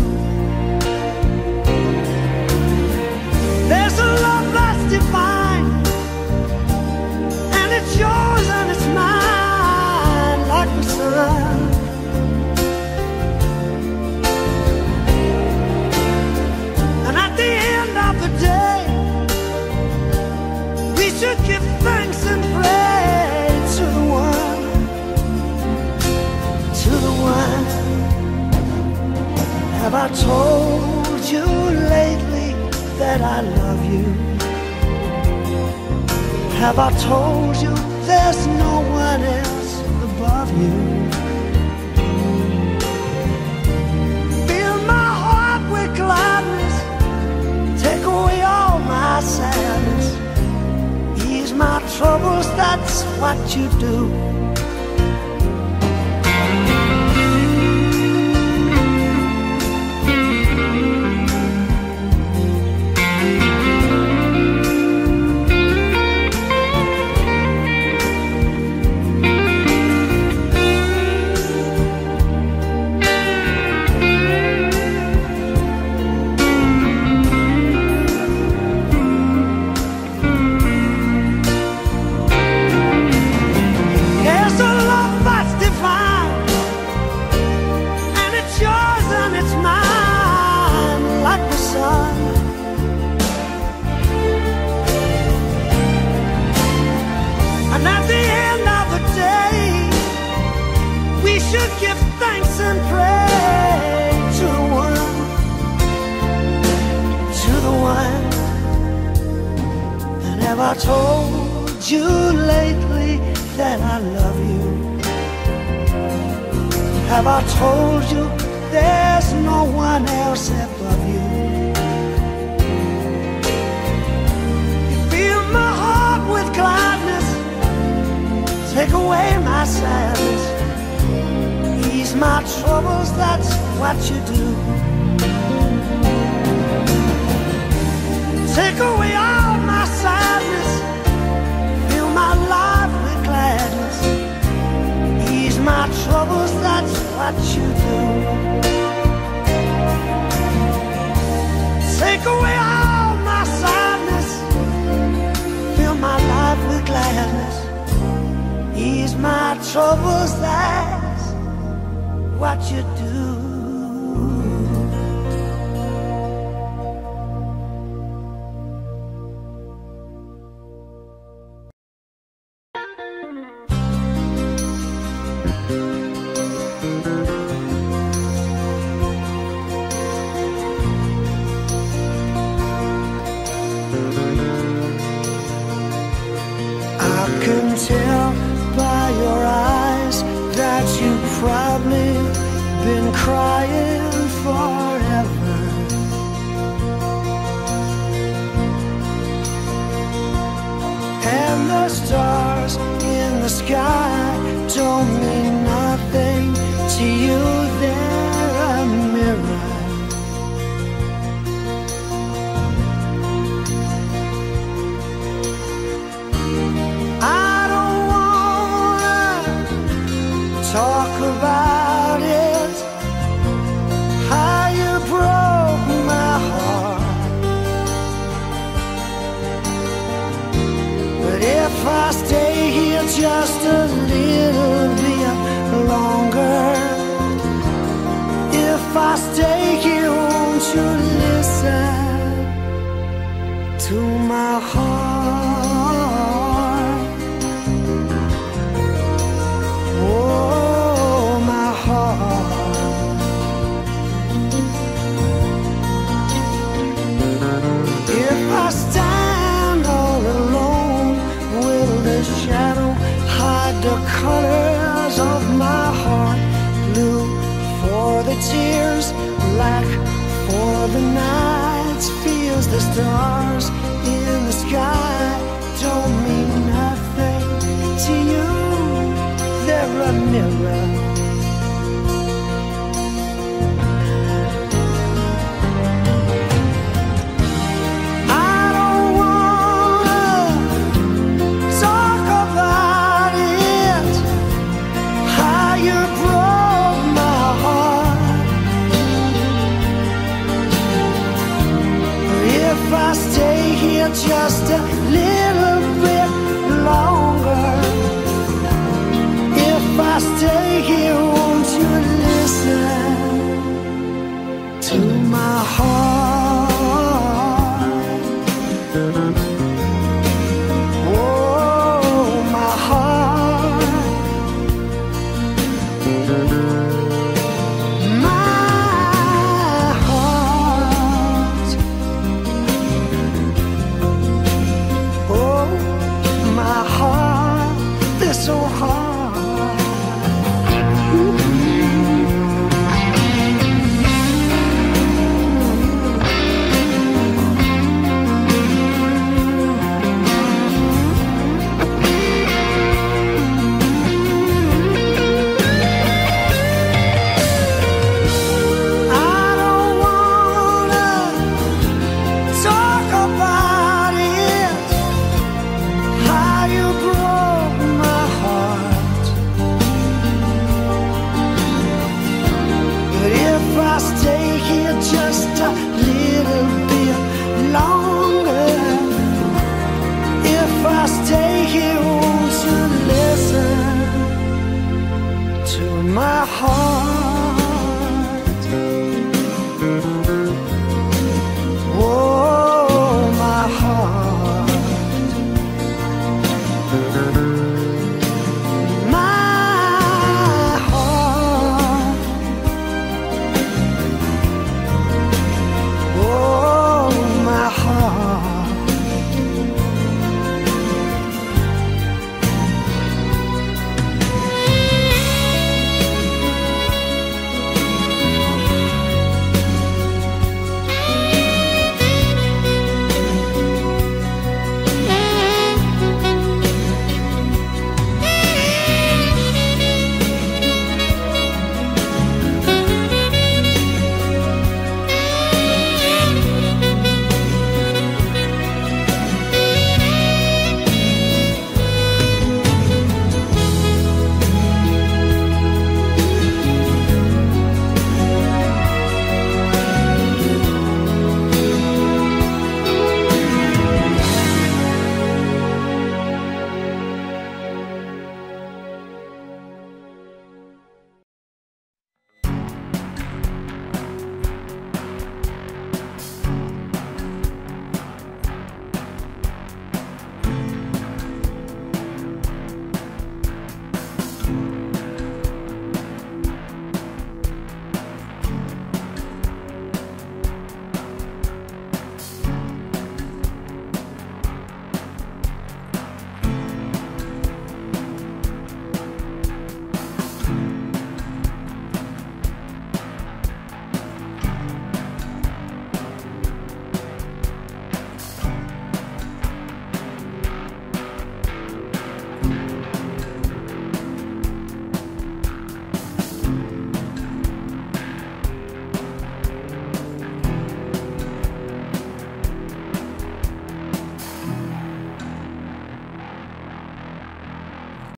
There's a love that's divine, and it's yours and it's mine, like the sun. And at the end of the day, we should give thanks and pray to the one, to the one. Have I told you lately that I love you? Have I told you there's no one else above you? Fill my heart with gladness, take away all my sadness, ease my troubles, that's what you do. And at the end of the day, we should give thanks and pray to the one, to the one. And have I told you lately that I love you? Have I told you there's no one else above you? You fill my heart with gladness, take away my sadness, ease my troubles, that's what you do. Take away all my sadness, fill my life with gladness, ease my troubles, that's what you do. Take away all my sadness, fill my life with gladness, ease my troubles, that's what you do. I can tell by your eyes that you've probably been crying forever. And the stars in the sky don't mean nothing to you, they're a mirror. Talk about it, how you broke my heart. But if I stay here just a little bit longer, if I stay here, won't you listen to my heart? of my heart, blue for the tears, black for the nights, feels the stars in the sky don't mean nothing to you. They're a mirror. If I stay here just a little bit longer, if I stay here, won't you listen to my heart? Oh, my heart. So hard. I don't wanna talk about it, how you broke my heart. But if I stay here just a little bit longer, if I stay here, won't you listen to my heart?